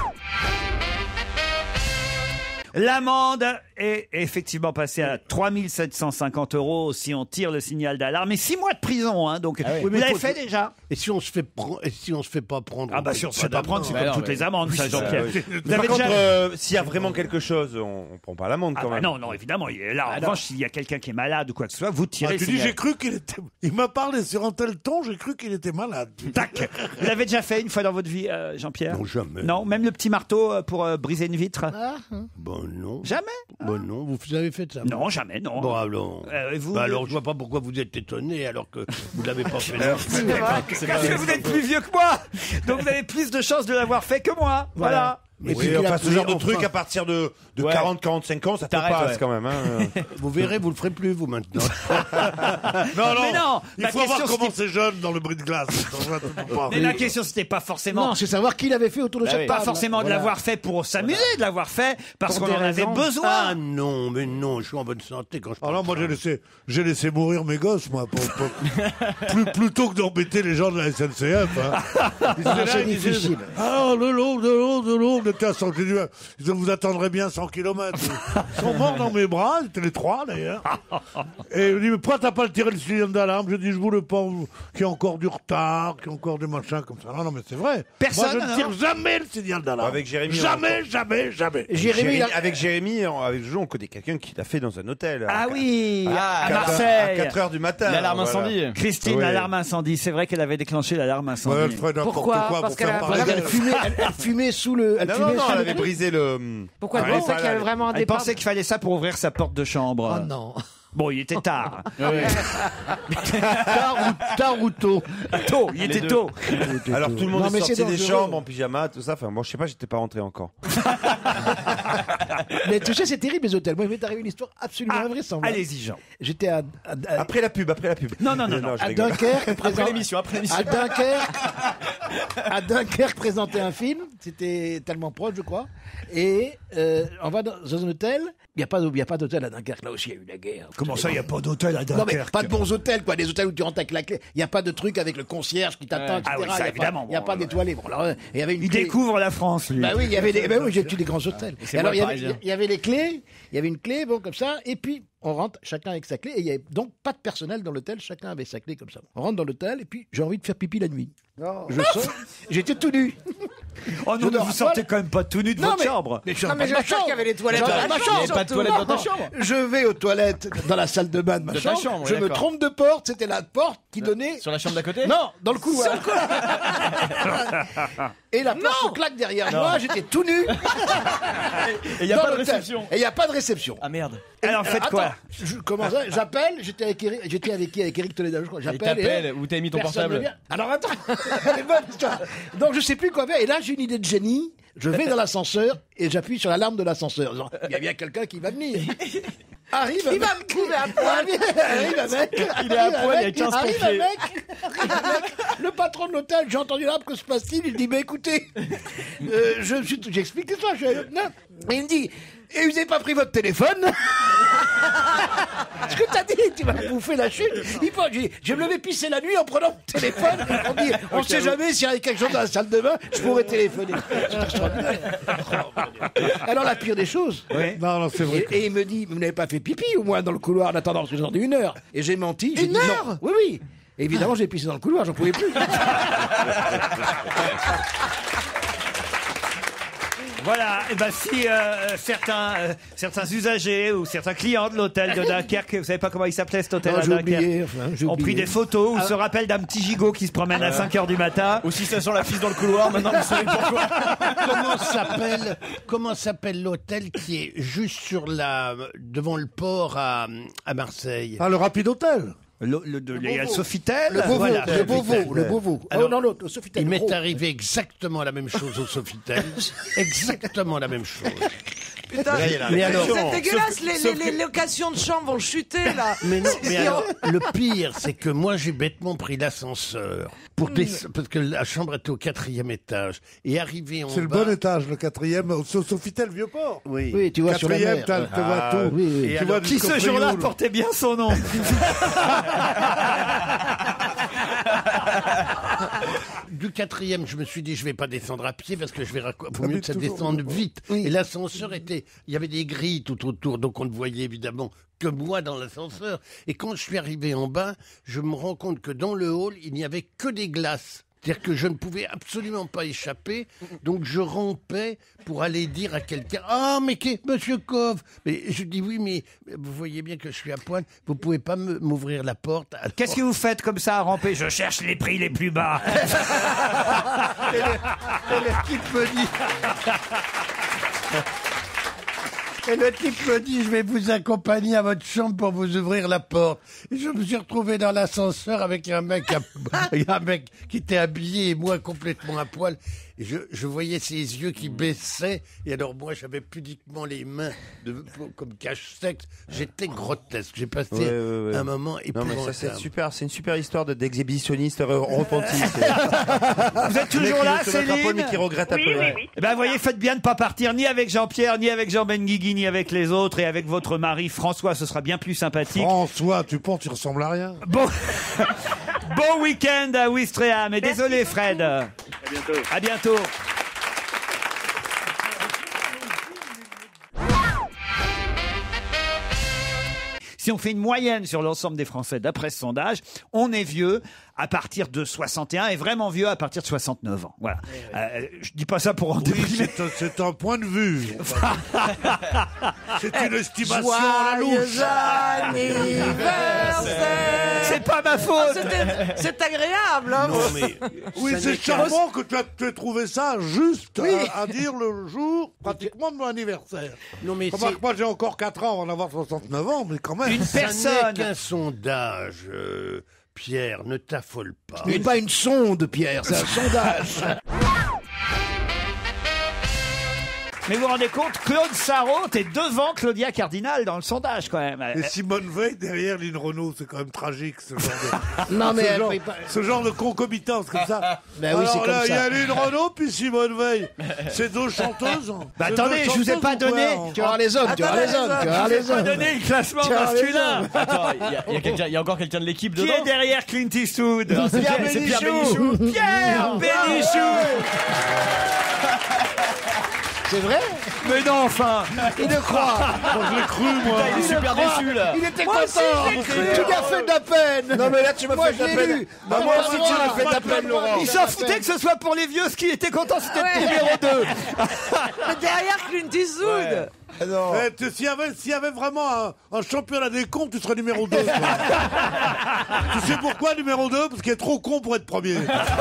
L'amende est effectivement passée à trois mille sept cent cinquante euros si on tire le signal d'alarme. Et six mois de prison, hein, donc vous mais l'avez faut- fait déjà? Et si on se fait prendre, et si on se fait pas prendre? Ah on bah paye sûr, c'est pas prendre, c'est Bah comme non, toutes mais- les amendes, ça, Jean-Pierre. Vous Par avez contre, déjà... euh, s'il y a vraiment quelque chose, on, on prend pas l'amende Ah quand bah même. non, non, évidemment. Et là, en Ah non. revanche, s'il y a quelqu'un qui est malade ou quoi que ce soit, vous tirez Ah, le tu dis, signal. j'ai cru qu'il était... Il m'a parlé sur un tel ton, j'ai cru qu'il était malade. Tac. Vous l'avez déjà fait une fois dans votre vie, euh, Jean-Pierre? Non, jamais. Non, même le petit marteau euh, pour euh, briser une vitre? Bon, non. Jamais? Bon, non. Vous avez fait ça? Non, jamais, non. Bon, alors. Euh, et vous, Bah euh, alors, je vois pas pourquoi vous êtes étonné alors que vous l'avez pas fait. non plus. Parce que vous êtes plus vieux que moi, donc vous avez plus de chances de l'avoir fait que moi. Voilà. Mais Et puis puis, qu'il a enfin, ce pris genre de enfin. truc à partir de, de Ouais. quarante à quarante-cinq ans, ça te T'arrêtes, passe ouais. quand même. Hein. Vous verrez, vous le ferez plus, vous, maintenant. Non, non, Mais non, il la faut voir question, comment c'était- c'est jeune dans le bris de glace. Mais la question, c'était pas forcément. Non, c'est savoir qui l'avait fait autour de Bah cette oui. table. Pas forcément de Voilà. l'avoir fait pour s'amuser, de l'avoir fait parce Pour qu'on des en avait raisons. besoin. Ah non, mais non, je suis en bonne santé quand je Ah non, parle moi de j'ai ça. laissé, j'ai laissé mourir mes gosses, moi, pour, pour- plus, plutôt que d'embêter les gens de la S N C F. Hein. Ils étaient là, c'est ils disaient, difficile. ah, de l'eau, de l'eau, de l'eau, on était à cent kilomètres. Je vous attendrai bien cent kilomètres. Ils sont morts dans mes bras, c'était les trois d'ailleurs. Et il me dit, mais pourquoi t'as pas tiré le sixième d'alarme? Je dis, je voulais pas qu'il y ait encore du retard, qu'il y ait encore des machins comme ça. Non, non, mais c'est vrai. Personne, Moi, je ne tire jamais le signal d'alarme. Avec Jérémy, Jamais, jamais, jamais. Jérémy, Jérémy, il a- avec Jérémy, on- avec Jojo, on connaît quelqu'un qui l'a fait dans un hôtel. Ah oui, à, à quatre heures- Marseille. À quatre heures du matin. L'alarme voilà. incendie. Christine, Oui. l'alarme incendie. C'est vrai qu'elle avait déclenché l'alarme Ouais, incendie. elle ferait n'importe Pourquoi quoi Parce pour qu'elle faire a- parler Regarde, elle d'elle. fumait, elle, elle fumait sous le. Elle Non, fumait non, non, sous elle le avait truc. brisé le. Pourquoi Ah, elle oui, pensait voilà, qu'il y avait vraiment un Elle départ pensait qu'il fallait ça pour ouvrir sa porte de chambre. Oh non. Bon, il était tard. Tard ou, tard ou tôt. Tôt, il était tôt. Alors tout le monde Non, mais est sorti c'est des dangereux. chambres en pyjama, tout ça. Enfin, moi, je sais pas, j'étais pas rentré encore. Mais tu sais, c'est terrible les hôtels. Moi, il m'est arrivé une histoire absolument Ah, invraisemblable. allez-y, Jean. J'étais à, à, à- Après la pub, après la pub. Non, non, non, non. je à rigole. Dunkerque. Après présent- l'émission, après l'émission. À Dunkerque, à Dunkerque, présenter un film. C'était tellement proche, je crois. Et euh, on va dans un hôtel. Il n'y a pas, il y a pas d'hôtel à Dunkerque. Là aussi, il y a eu la guerre. Comment ça, il n'y a pas d'hôtel à Non, mais Dunkerque? pas de bons hôtels, quoi. Des hôtels où tu rentres avec la clé. Il n'y a pas de truc avec le concierge qui t'attend, Ouais. et cetera. Ah oui, ça, Il y a pas- évidemment. Il n'y a Bon, pas ouais. d'étoilés. Bon, alors, euh, il y avait une Il clé. découvre la France, lui. Bah oui, il y avait des, bah oui, j'ai tous des grands hôtels. C'est Et moi alors, il y, le avait, Parisien. il y avait les clés, il y avait une clé, bon, comme ça, et puis on rentre, chacun avec sa clé, et il y avait donc pas de personnel dans l'hôtel, chacun avait sa clé comme ça. On rentre dans l'hôtel, et puis j'ai envie de faire pipi la nuit. Je sors, j'étais tout nu. Oh non, Je mais dors vous à sortez poil. quand même pas tout nu de Non, votre mais- chambre. Mais je suis Non, en mais bas de ma j'espère chambre. qu'il y avait les toilettes Dans dans ma la chambre. chambre. Il n'y avait pas de toilette dans ta chambre. Je vais aux toilettes dans la salle de bain de ma De ta chambre. chambre, je oui, me d'accord. trompe de porte. C'était la porte qui donnait. Sur la chambre d'à côté. Non, dans le couloir. Et la porte se claque derrière moi. J'étais tout nu. Et il n'y a dans pas de l'hôtel. réception. Et il n'y a pas de réception. Ah merde. Alors, faites Attends, quoi? je commence à- J'appelle. J'étais avec Eric. J'étais avec qui? Avec Eric Toledano, je crois. Il J'appelle. t'appelle, et- où t'as mis ton personne portable. ne vient. Alors attends, elle est bonne, l'histoire. Donc je sais plus quoi faire. Et là j'ai une idée de génie. Je vais dans l'ascenseur et j'appuie sur l'alarme de l'ascenseur. Genre, il y a bien quelqu'un qui va venir. Arrive. Il un va mec. me trouver à poil. Arrive un mec. Il est à Arrive un poil, il y a mec. quinze Arrive un pompiers. mec. Arrive un mec. Le patron de l'hôtel, j'ai entendu là, que se passe-t-il? Il dit, mais écoutez, euh, je me suis, j'explique tout ça. Je, non. Et il me dit, et vous n'avez pas pris votre téléphone? Ce que t'as dit, tu vas bouffer la chute. Il faut, je, je vais me lever pisser la nuit en prenant mon téléphone. On dit, on sait jamais s'il y a quelque chose dans la salle de bain, je pourrais téléphoner. C'est extraordinaire. Alors la pire des choses. Non, non, c'est vrai. Et, et il me dit, vous n'avez pas fait pipi au moins dans le couloir en attendant, parce que j'en ai une heure. Et j'ai menti. J'ai Une dit, heure non. Oui, oui. Évidemment, j'ai pissé dans le couloir, j'en pouvais plus. Voilà, et ben si euh, certains, euh, certains usagers ou certains clients de l'hôtel de Dunkerque, vous savez pas comment il s'appelait cet hôtel Non, à j'ai Dunkerque, oublié, enfin, j'ai ont pris oublié. des photos ou Ah. se rappellent d'un petit gigot qui se promène à cinq heures du matin. Ou si ça sent la fille dans le couloir, maintenant vous savez pourquoi. Comment s'appelle comment s'appelle l'hôtel qui est juste sur la devant le port à, à Marseille? Ah, le rapide hôtel. Le, le, de- il y a le Sofitel. Le Beauvau, voilà. le Beauvau, le Beauvau. Oh Alors, non, l'autre, le Sofitel. Il le m'est gros. arrivé exactement la même chose au Sofitel. Exactement la même chose. Putain, Là, il y a la Mais réflexion. alors- c'est dégueulasse, les, sauf les, les que- locations de chambres vont chuter là. Mais non, mais Si alors, on- le pire, c'est que moi, j'ai bêtement pris l'ascenseur pour des... parce que la chambre était au quatrième étage. Et arrivé en C'est le bas... bon étage, le quatrième, au au Sofitel Vieux-Port. Oui. Oui, tu vois sur la Quatrième, mer. t'as- tu vois Ah, tout. oui, oui. Et Tu alors, vois Qui ce jusqu'au jour-là Frioul. portait bien son nom. Du quatrième, je me suis dit, je vais pas descendre à pied parce que je vais raco- vaut mieux mais que ça toujours descende devant. vite. Et l'ascenseur était, il y avait des grilles tout autour, donc on ne voyait évidemment que moi dans l'ascenseur. Et quand je suis arrivé en bas, je me rends compte que dans le hall, il n'y avait que des glaces. C'est-à-dire que je ne pouvais absolument pas échapper, donc je rampais pour aller dire à quelqu'un « Ah, mais qu'est, Monsieur Cove ?» Mais je dis « Oui, mais vous voyez bien que je suis à poil, vous pouvez pas me- m'ouvrir la porte. » Alors- Qu'est-ce que vous faites comme ça à ramper? Je cherche les prix les plus bas. Et le, et le type me dit... Et le type me dit, je vais vous accompagner à votre chambre pour vous ouvrir la porte. Et je me suis retrouvé dans l'ascenseur avec un mec, à- un mec qui était habillé et moi complètement à poil. Et je, je voyais ses yeux qui baissaient. Et alors moi, j'avais pudiquement les mains de, comme cache-sexe. J'étais grotesque. J'ai passé Ouais, ouais, ouais. un moment Non, épouvantable. mais ça, c'est super. C'est une super histoire de- d'exhibitionniste re- repenti. Vous êtes toujours là, Céline? mais qui regrette un Oui, peu. oui, ouais. oui. Eh ben, voyez, faites bien de pas partir ni avec Jean-Pierre, ni avec Jean Benguigui, ni avec les autres, et avec votre mari François, ce sera bien plus sympathique. François, tu penses, tu ressembles à rien. Bon, bon week-end à Ouistreham, et désolé Fred. À bientôt. À bientôt. si on fait une moyenne sur l'ensemble des Français d'après ce sondage, on est vieux à partir de soixante et un et vraiment vieux à partir de soixante-neuf ans. Voilà. Euh, je dis pas ça pour en Oui, déprimer. c'est un, c'est un point de vue. C'est une estimation à la louche. Joyeux anniversaire. C'est pas ma Ah, faute. c'était- C'est agréable, hein. Non, mais Oui, ça c'est n'est qu'un- charmant que tu aies, tu aies trouvé ça juste à, à dire le jour pratiquement de mon anniversaire. Non, mais Remarque, c'est- moi j'ai encore quatre ans avant d'avoir soixante-neuf ans, mais quand même. Une ça personne. n'est qu'un sondage, euh, Pierre, ne t'affole pas. Ce n'est pas une sonde, Pierre, c'est un sondage. Mais vous vous rendez compte, Claude Sarraute est devant Claudia Cardinal dans le sondage quand même. Et Simone Veil derrière Lynn Renault, c'est quand même tragique ce genre de, Non, mais ce elle genre, fait pas- ce genre de concomitance comme ça. Ben oui, c'est Alors comme là, il y ça. a Lynn Renault puis Simone Veil. C'est deux chanteuses. Bah C'est attendez, deux je vous ai chanteuses pas ou quoi, donné. hein Tu vas voir les hommes, tu vas voir les hommes, tu vas voir Je les vais pas hommes. donner le classement Tu vas voir les masculin. hommes. Attends, il y, a- il y a quelqu'un- il y a encore quelqu'un de l'équipe Qui dedans est derrière Clint Eastwood? C'est Pierre, c'est Pierre Bénichou. Pierre Bénichou. C'est vrai? Mais non, enfin. Il le croit. Moi, je l'ai cru, moi. Il est super déçu là. Il était Moi content. aussi, j'ai cru. Tu lui as fait de la peine. Non, mais là, tu m'as fait de la peine. Bah, moi aussi, tu m'as fait de la peine, Laurent. Il s'en foutait que ce soit pour les vieux. Ce qui était content, c'était le numéro deux. Mais derrière Clint Eastwood. Eh, tu- S'il y, avait- s'il y avait vraiment un, un championnat des cons, tu serais numéro deux. Tu sais pourquoi numéro deux? Parce qu'il est trop con pour être premier.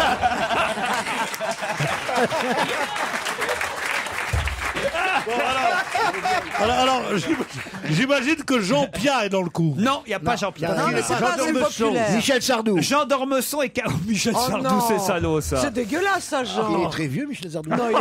Bon, alors, alors, alors, j'im- j'imagine que Jean Pia est dans le coup. Non, il n'y a pas Jean-Pierre. Non, mais c'est pas assez populaire. Michel Sardou. Jean d'Ormesson et Car- Michel Oh Sardou, non. c'est salaud ça. C'est dégueulasse, ça, Il Jean. est très vieux, Michel Sardou. Non, il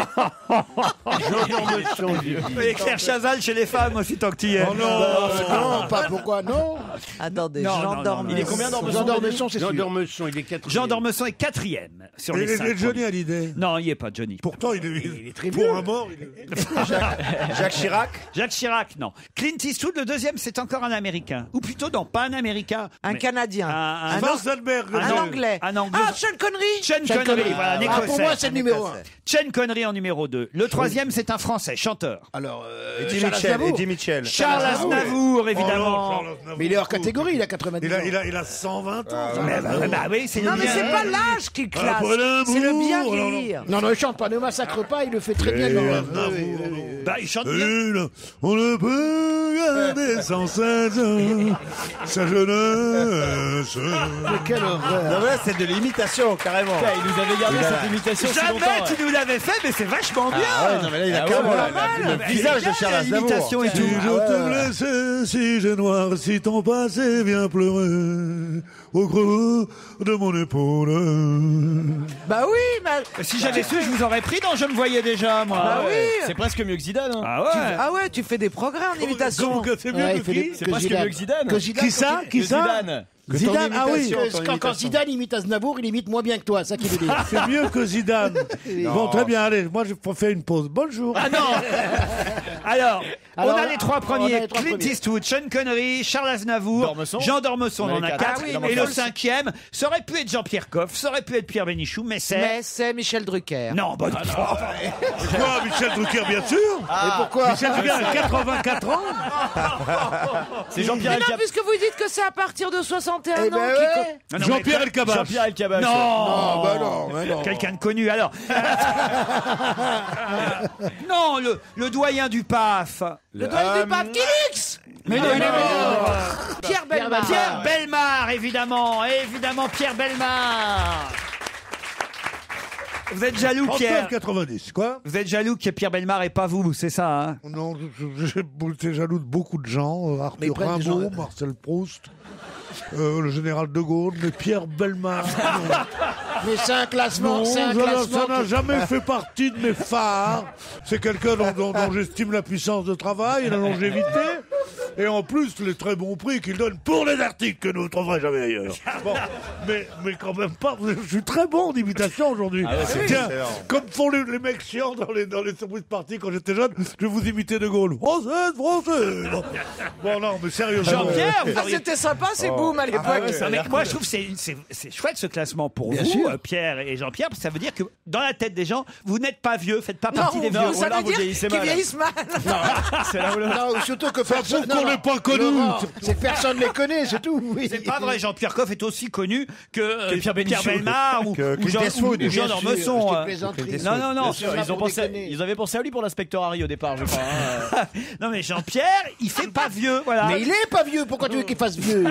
est- Et Claire Chazal chez les femmes aussi tant que tu y es. Oh non, Non, pas pourquoi, non. Attendez, Non, non, Jean non, Dormesson. non. Il est combien Jean d'Ormesson d'Ormesson, c'est Jean sûr. d'Ormesson, il est quatrième. Jean d'Ormesson est quatrième sur Et, les et- cinq. et Johnny Hallyday. Non, il n'y est pas Johnny. Pourtant, il est, Il est très pour vieux. un mort. Il est... Jacques Chirac. Jacques Chirac, non. Clint Eastwood, le deuxième, c'est encore un Américain. Ou plutôt, non, pas un Américain. Un mais Canadien. Un, un, Schwarzenberg. Un non. anglais. Un Anglais. Ah, Sean Connery. Sean Sean Connery, Connery. voilà, un Ah, pour Écossais. moi, c'est le numéro un. Sean Connery en numéro deux. Le troisième, c'est un Français, chanteur. Alors, euh, Eddie Charles Mitchell. Aznavour. Eddie Mitchell. Charles Aznavour, évidemment. Oh non, Charles Aznavour. Mais il est hors catégorie, il a quatre-vingt-dix Il a, ans. il a, il a cent vingt ans. Mais bah, bah oui, c'est le Non, mais bien. c'est pas l'âge qui classe. Après l'amour, C'est le bien non, non. vieillir. Non, non, il chante pas, ne massacre pas, il le fait très bien. Et non. Aznavour, Oui, oui, oui, non. oui. Bah, il chante bien. Une, on ne peut garder sans cesse sa jeunesse. Mais quelle horreur. Non, mais là, c'est de l'imitation, carrément. Putain, il nous avait gardé cette imitation si longtemps. Jamais ouais. tu nous l'avais fait, mais c'est vachement bien. Ah ouais, non, mais là, il a Ah ouais, carrément ouais, la- ouais, la- le Bah, visage il est de Charles bien, Aznavour. l'imitation et Si tout. je Ah ouais, te ouais. blessais, si j'ai noir, si ton passé vient pleurer au creux de mon épaule. Bah oui, mais. Si j'avais su, je vous aurais pris dans Je me voyais déjà, moi. Bah oui. C'est presque mieux que Zidane. Hein. Ah ouais. Ah ouais, tu fais des progrès en imitation. Comment que c'est mieux Ouais, que il fait qui des- C'est que presque Zidane. mieux que Zidane. Que Zidane, Qui ça Que Qui ça Zidane. Que ton Zidane, ah oui. imitation, ton Quand, quand imitation. Zidane imite Aznavour, il imite moins bien que toi, ça qui veut dire. C'est mieux que Zidane. Bon, très bien, allez, moi je fais une pause. Bonjour. Ah non. Alors, Alors, on a les trois on a premiers. les trois Clint premiers. Eastwood, Sean Connery, Charles Aznavour, Dormesson. Jean Dormesson, On on a en les a quatre. quatre. Ah oui, Et mais le faut le- cinquième, ça aurait pu être Jean-Pierre Coff, ça aurait pu être Pierre Bénichou, mais c'est... Mais c'est Michel Drucker. Non, bon, Quoi, Michel Drucker, bien sûr. Et pourquoi Michel Drucker a quatre-vingt-quatre ans. C'est Jean-Pierre Mais non, Elkabbach. puisque vous dites que c'est à partir de soixante et un Eh ans ben qu'il ouais. Ah non, mais- Jean-Pierre Elkabbach. Jean-Pierre Elkabbach. Non, Ah bah non, mais non. quelqu'un de connu. Alors, non, le, le doyen du P A F. Le doyen du pape Kilix. Mais non, il est mort. Pierre Bellemare. Pierre Bellemare, évidemment, évidemment Pierre Bellemare. Vous êtes jaloux, Pierre. trente-neuf quatre-vingt-dix, quoi. Vous êtes jaloux que Pierre Bellemare et pas vous, c'est ça, hein? Non, je- je- j'étais jaloux de beaucoup de gens. euh, Mais ils Arthur prennent des Rimbaud, gens- Marcel Proust, euh, le général de Gaulle, mais Pierre Bellemare. non. Mais c'est un classement, Non, c'est un ça n'a- classement. ça n'a qui- jamais fait partie de mes phares. C'est quelqu'un dont, dont- dont j'estime la puissance de travail et la longévité. Et en plus, les très bons prix qu'il donne pour les articles que nous ne trouverez jamais ailleurs. Bon, mais, mais quand même pas. Je suis très bon en imitation aujourd'hui. Ah ouais, c'est Tiens, excellent. comme font les, les mecs chiants dans les, dans les surprises parties quand j'étais jeune, je vais vous imiter de Gaulle. Française, française. Bon, bon non, mais sérieusement. Jean-Pierre, vous Ah, auriez... c'était sympa, c'est boum à l'époque. Non, mais moi, je trouve que c'est, c'est, c'est chouette ce classement pour Bien vous, sûr. euh, Pierre et Jean-Pierre, parce que ça veut dire que dans la tête des gens, vous n'êtes pas vieux, faites pas Non, partie des non, vieux. ça Voilà, veut vous dire vieillissez qu'ils mal. vieillissent mal. C'est là où le- Non, surtout que personne. Pour Non, on n'est pas connus. Laurent, c'est que personne ne les connaît, c'est tout. Oui. C'est pas vrai, Jean-Pierre Coff est aussi connu que, euh, Que Pierre Bénichou. Bellemare ou, Que ou Jean, Clint Eastwood, ou Jean bien sûr, d'Ormesson. c'est euh. plaisanterie. Non, non, non. Bien sûr, là ils, ont pour pensé, déconner. ils avaient pensé à lui pour l'inspecteur Harry au départ, je crois. hein. Non mais Jean-Pierre, il fait pas vieux, voilà. Mais il est pas vieux, pourquoi tu veux qu'il fasse vieux?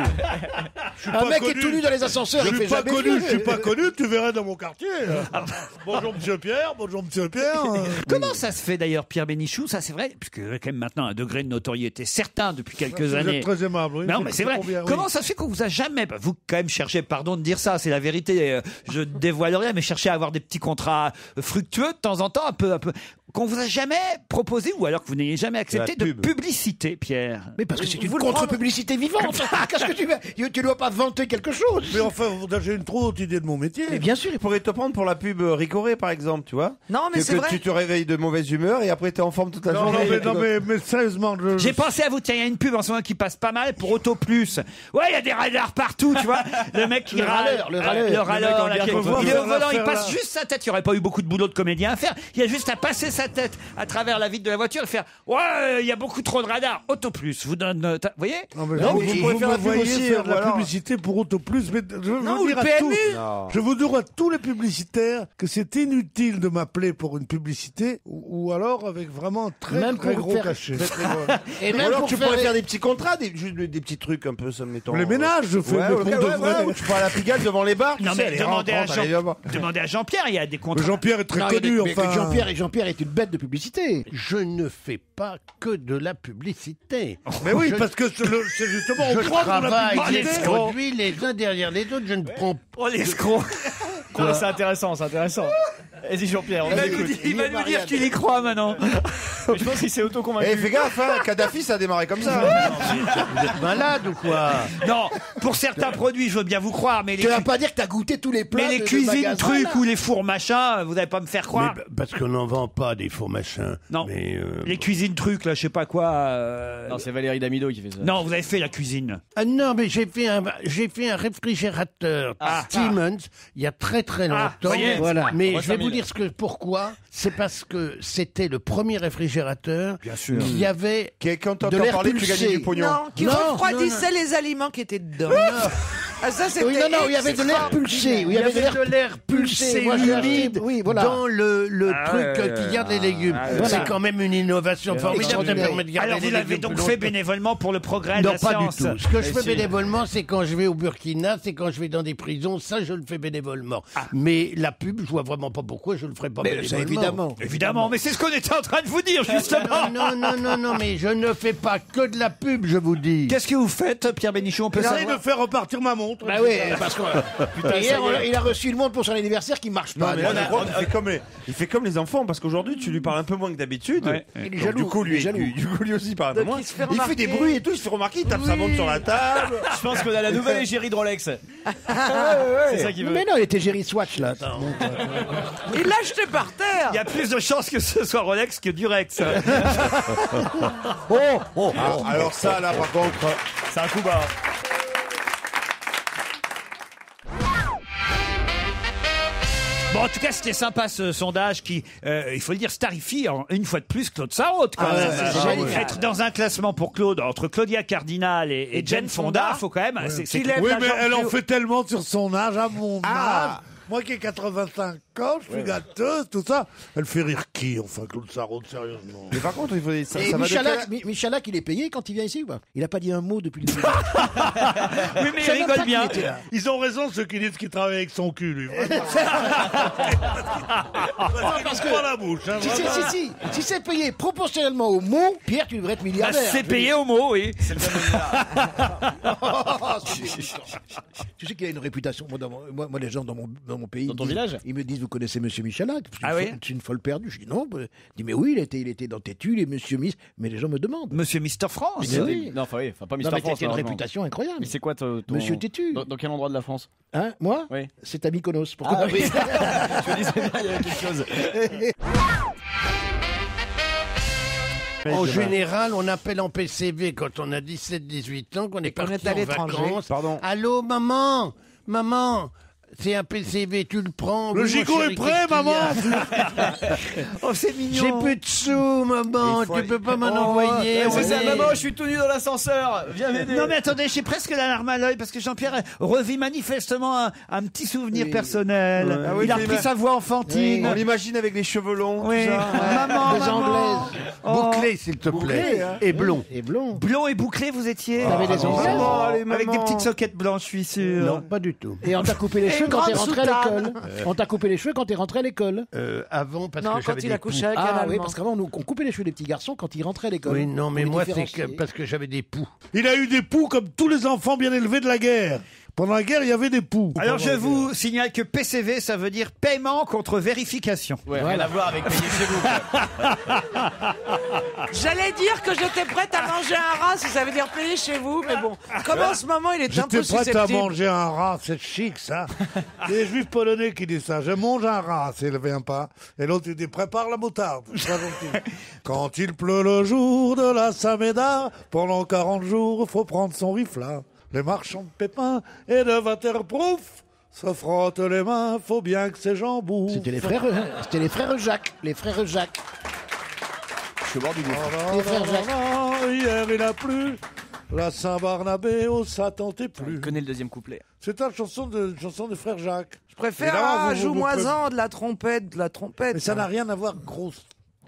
Un pas mec connu. est tout nu dans les ascenseurs, Je il suis fait pas jamais connu, vieux. je suis pas connu, tu verrais dans mon quartier. Bonjour monsieur Pierre, bonjour monsieur Pierre. Comment ça se fait d'ailleurs, Pierre Bénichou? Ça c'est vrai, puisque vous avez quand même maintenant un degré de notoriété certain depuis quelques Vous années. êtes très aimable, oui. Non mais c'est vrai. Combien, oui. Comment ça se fait qu'on vous a jamais, bah, vous quand même cherchez, pardon de dire ça, c'est la vérité, euh, je dévoile rien, mais cherchez à avoir des petits contrats euh, fructueux de temps en temps, un peu, un peu, qu'on vous a jamais proposé ou alors que vous n'ayez jamais accepté de pub. publicité, Pierre. Mais parce que c'est une Vous le contre-publicité vivante. Qu'est-ce que tu veux? Tu tu dois pas vanter quelque chose. Mais enfin, j'ai une trop haute idée de mon métier. Mais bien sûr, il pourrait te prendre pour la pub euh, Ricoré, par exemple, tu vois. Non, mais Que- c'est que vrai. tu te réveilles de mauvaise humeur et après t'es en forme toute la Non, non, journée. mais, non, mais, mais sérieusement, je... J'ai pensé à vous, tiens, il y a une pub en ce moment qui passe pas mal pour Auto Plus. Ouais, il y a des radars partout, tu vois. Le mec qui Le râle. râleur, le râleur. Le Le râleur, mec là, en qui- garde-voie. il est au Faire la volant, il faire passe la- juste sa tête. Il n'y aurait pas eu beaucoup de boulot de comédien à faire. Il y a juste à passer sa tête à travers la vitre de la voiture et faire ouais, il y a beaucoup trop de radars. Auto Plus, vous donne. euh, ta- Vous voyez? Non, mais Non, vous, mais il vous, pourrait vous faire me la pub voyez aussi, faire ou de la alors- publicité pour Auto Plus, mais je veux Non, vous ou dire le à P M U. tous, Non. je vous dire à tous les publicitaires que c'est inutile de m'appeler pour une publicité ou, ou alors avec vraiment un très Même très pour gros faire- cachet. Et Ou même alors pour tu faire pourrais les- faire des petits contrats, des, juste des petits trucs un peu, ça mettons. Les ménages, je fais, Ouais, mais ouais, pour ouais, de ouais, vrai. ouais, où tu prends à la Pigalle devant les bars. tu Non, sais, mais allez, demandez à, rentre, rentre, Jean- allez, viens voir. demandez à Jean-Pierre, il y a des Mais contrats. Jean-Pierre est très Non, il y a des- connu, mais que enfin. Jean-Pierre et Jean-Pierre est une bête de publicité. Je ne fais pas que de la publicité. Mais oui, Je- parce que c'est le- c'est justement Je on prend pour la travaille les publicité. produits les uns derrière les autres. Je ne prends Oh, l'escroc. Non, mais c'est intéressant, c'est intéressant. Vas-y Jean-Pierre, on Il va vous nous, écoute. dire- il va nous dire qu'il y croit maintenant. Mais je pense qu'il s'est auto-convaincu. Eh, fais gaffe, hein, Kadhafi, ça a démarré comme ça. hein. Vous êtes malade ou quoi? Non, pour certains produits, je veux bien vous croire, mais les, Tu vas pas dire que t'as goûté tous les plats mais les de- de cuisines magasins, trucs là. ou les fours machins, vous n'allez pas me faire croire. Mais b- parce qu'on n'en vend pas des faux machins. Non. Mais euh, Les cuisines trucs, là, je sais pas quoi. euh, Non, c'est Valérie Damido qui fait ça. Non, vous avez fait la cuisine. ah non, mais j'ai fait un j'ai fait un réfrigérateur Ah. Siemens il y a très très longtemps. voyez. voilà. Mais Moi, je vais cinq vous mille. dire ce que pourquoi. C'est parce que c'était le premier réfrigérateur sûr. qui avait Qui- Quand de t'entends l'air parler, tu pulsé. gagnes du pognon. Non, qui Non, refroidissait les aliments qui étaient dedans. Ah, ça, c'était Oui, non, non, il y avait de l'air pulsé. Oui, Il y avait de l'air pulsé, Moi, j'ai acheté- humide oui, voilà. dans le, le Ah truc ouais, euh, qui garde les légumes. voilà. C'est quand même une innovation formidable. Ça extraordinaire. permet de garder Alors, les vous l'avez légumes donc plus fait longtemps. bénévolement pour le progrès de Non, la pas science. du tout. Ce que je Mais fais si. bénévolement, c'est quand je vais au Burkina, c'est quand je vais dans des prisons. Ça, je le fais bénévolement. Ah. Mais la pub, je vois vraiment pas pourquoi je le ferais pas Mais bénévolement. ça, évidemment. Évidemment, mais c'est ce qu'on était en train de vous dire, justement. Non, non, non, non, mais je ne fais pas que de la pub, je vous dis. Qu'est-ce que vous faites, Pierre Bénichou? On peut J'essaie savoir de faire repartir ma montre. Bah oui, parce que hier, on a- il a reçu une montre pour son anniversaire qui marche pas. Non, mais là, il, fait comme les, il fait comme les enfants, parce qu'aujourd'hui, tu lui parles un peu moins que d'habitude. Ouais. Il est Donc, jaloux. du coup, lui, il est jaloux. du, du coup, lui aussi, il parle un peu Donc, moins. il se fait Il fait des remarquer. bruits et tout, il se fait remarquer, il tape sa montre sur la table. Je pense qu'on a la nouvelle égérie de Rolex. C'est ça qu'il veut. Mais non, il était Jerry Swatch là. Attends. Il l'a jeté par terre. Il y a plus de chances que ce soit Rolex que Durex. Oh, oh, Ah, alors ça, là, par contre... C'est un coup bas. Bon, en tout cas, c'était sympa ce sondage qui, euh, il faut le dire, starifie en- une fois de plus Claude Sarraute. Quand Ah même. ouais, c'est Euh, génial. Être dans un classement pour Claude entre Claudia Cardinal et, et, Et Jane Jane Fonda, Fonda. faut quand même. c'est- c'est- Qu'il lève Oui, la mais jambe elle en plus haut. fait tellement sur son âge, à mon Ah. âge. Moi qui ai quatre-vingt-cinq ans, je suis gâteuse, tout ça. Elle fait rire qui, enfin, Claude Sarraute, sérieusement. Mais par contre, il faut... Ça, Et ça va de Michalak, quel- Mi- Michalak, il est payé quand il vient ici ou pas? Il a pas dit un mot depuis le début. Oui, mais il Je savais rigole pas bien. qu'il était là. Ils ont raison, ceux qui disent qu'il travaille avec son cul, lui. Vraiment. parce pas la bouche, hein, Si, si, vraiment. si, si, si c'est payé proportionnellement au mot, Pierre, tu devrais être Bah, milliardaire. c'est payé au mot, oui. Oh, c'est- tu sais qu'il a une réputation. Moi, dans mon- moi, moi, les gens dans mon, dans mon pays. Dans ton ils disent- village Ils me disent, vous connaissez Monsieur Michalak? C'est une Ah folle- oui C'est une folle perdue. Je dis non. bah, Il dit, mais oui, il était, il était dans Tétu, les Monsieur Miss. Mais les gens me demandent. Monsieur Mister France. Mais oui. Non, enfin, oui, enfin pas Non, Mister mais France. t'as une malheureusement. réputation incroyable. Mais c'est quoi ton. ton- Monsieur Tétu. Dans, dans quel endroit de la France? Hein, moi? Oui. C'est à Mykonos. Pourquoi? Ah oui. Je me disais bien, il y avait quelque chose. En général, on appelle en P C V quand on a dix-sept dix-huit ans, qu'on est qu'on parti est à en l'étranger. vacances. Pardon. Allô, maman, maman, C'est un P C V, tu le prends. Le oui, mon gigot chéri, est prêt, qu'est-ce qu'il y a maman? Oh, c'est mignon. J'ai plus de sous, maman. faut- Tu peux pas m'en Oh, envoyer. Ouais, on c'est ça, est- maman, je suis tout nu dans l'ascenseur. Viens m'aider. Non mais attendez, j'ai presque la larme à l'œil parce que Jean-Pierre revit manifestement un, un petit souvenir personnel. Ouais. Ah oui, il a c'est repris ma- sa voix enfantine. On l'imagine avec les cheveux longs, Oui. tout ça. Maman, Des maman. Anglaises. Oh. Bouclé, s'il te plaît. hein. Et blond. Et blond. Blond et bouclé, vous étiez T'avais des Oh. Anglaises. Maman, allez, Avec des maman. petites soquettes blanches, je suis sûr. Non, pas du tout. Et on t'a coupé les Et cheveux une quand t'es grande rentré à soutane. l'école. On t'a coupé les cheveux quand t'es rentré à l'école. Euh, avant, parce Non, que quand j'avais il des a poux. couché avec un Ah oui, Allemand. parce qu'avant, nous, on coupait les cheveux des petits garçons quand ils rentraient à l'école. Oui, non, mais Pour les moi, c'est différencier. que- parce que j'avais des poux. Il a eu des poux comme tous les enfants bien élevés de la guerre. Pendant la guerre, il y avait des poux. Alors Pendant je la vous guerre. signale que P C V, ça veut dire paiement contre vérification. Ouais, rien à voir avec payer chez vous. quoi. J'allais dire que j'étais prête à manger un rat si ça veut dire payer chez vous, mais bon, comme en ce moment il est un peu J'étais prête à susceptible. manger un rat, c'est chic ça. C'est les juifs polonais qui disent ça. Je mange un rat s'il ne vient pas. Et l'autre il dit prépare la moutarde. C'est pas gentil. Quand il pleut le jour de la Saméda, pendant quarante jours, faut prendre son rifla. Les marchands de pépins et de waterproof se frottent les mains, faut bien que ces gens bouffent. C'était les frères, c'était les frères Jacques, les frères Jacques. Je suis au bord du gouffre. Oh, Les frères Jacques. non, non, hier il a plu. La Saint-Barnabé, oh ça tentait plus. Je connais le deuxième couplet. C'est une chanson de, une chanson des frères Jacques. Je préfère Évidemment, ah, vous- vous- joue-moi vous- en de la trompette, de la trompette. Mais ça n'a rien à voir, grosse.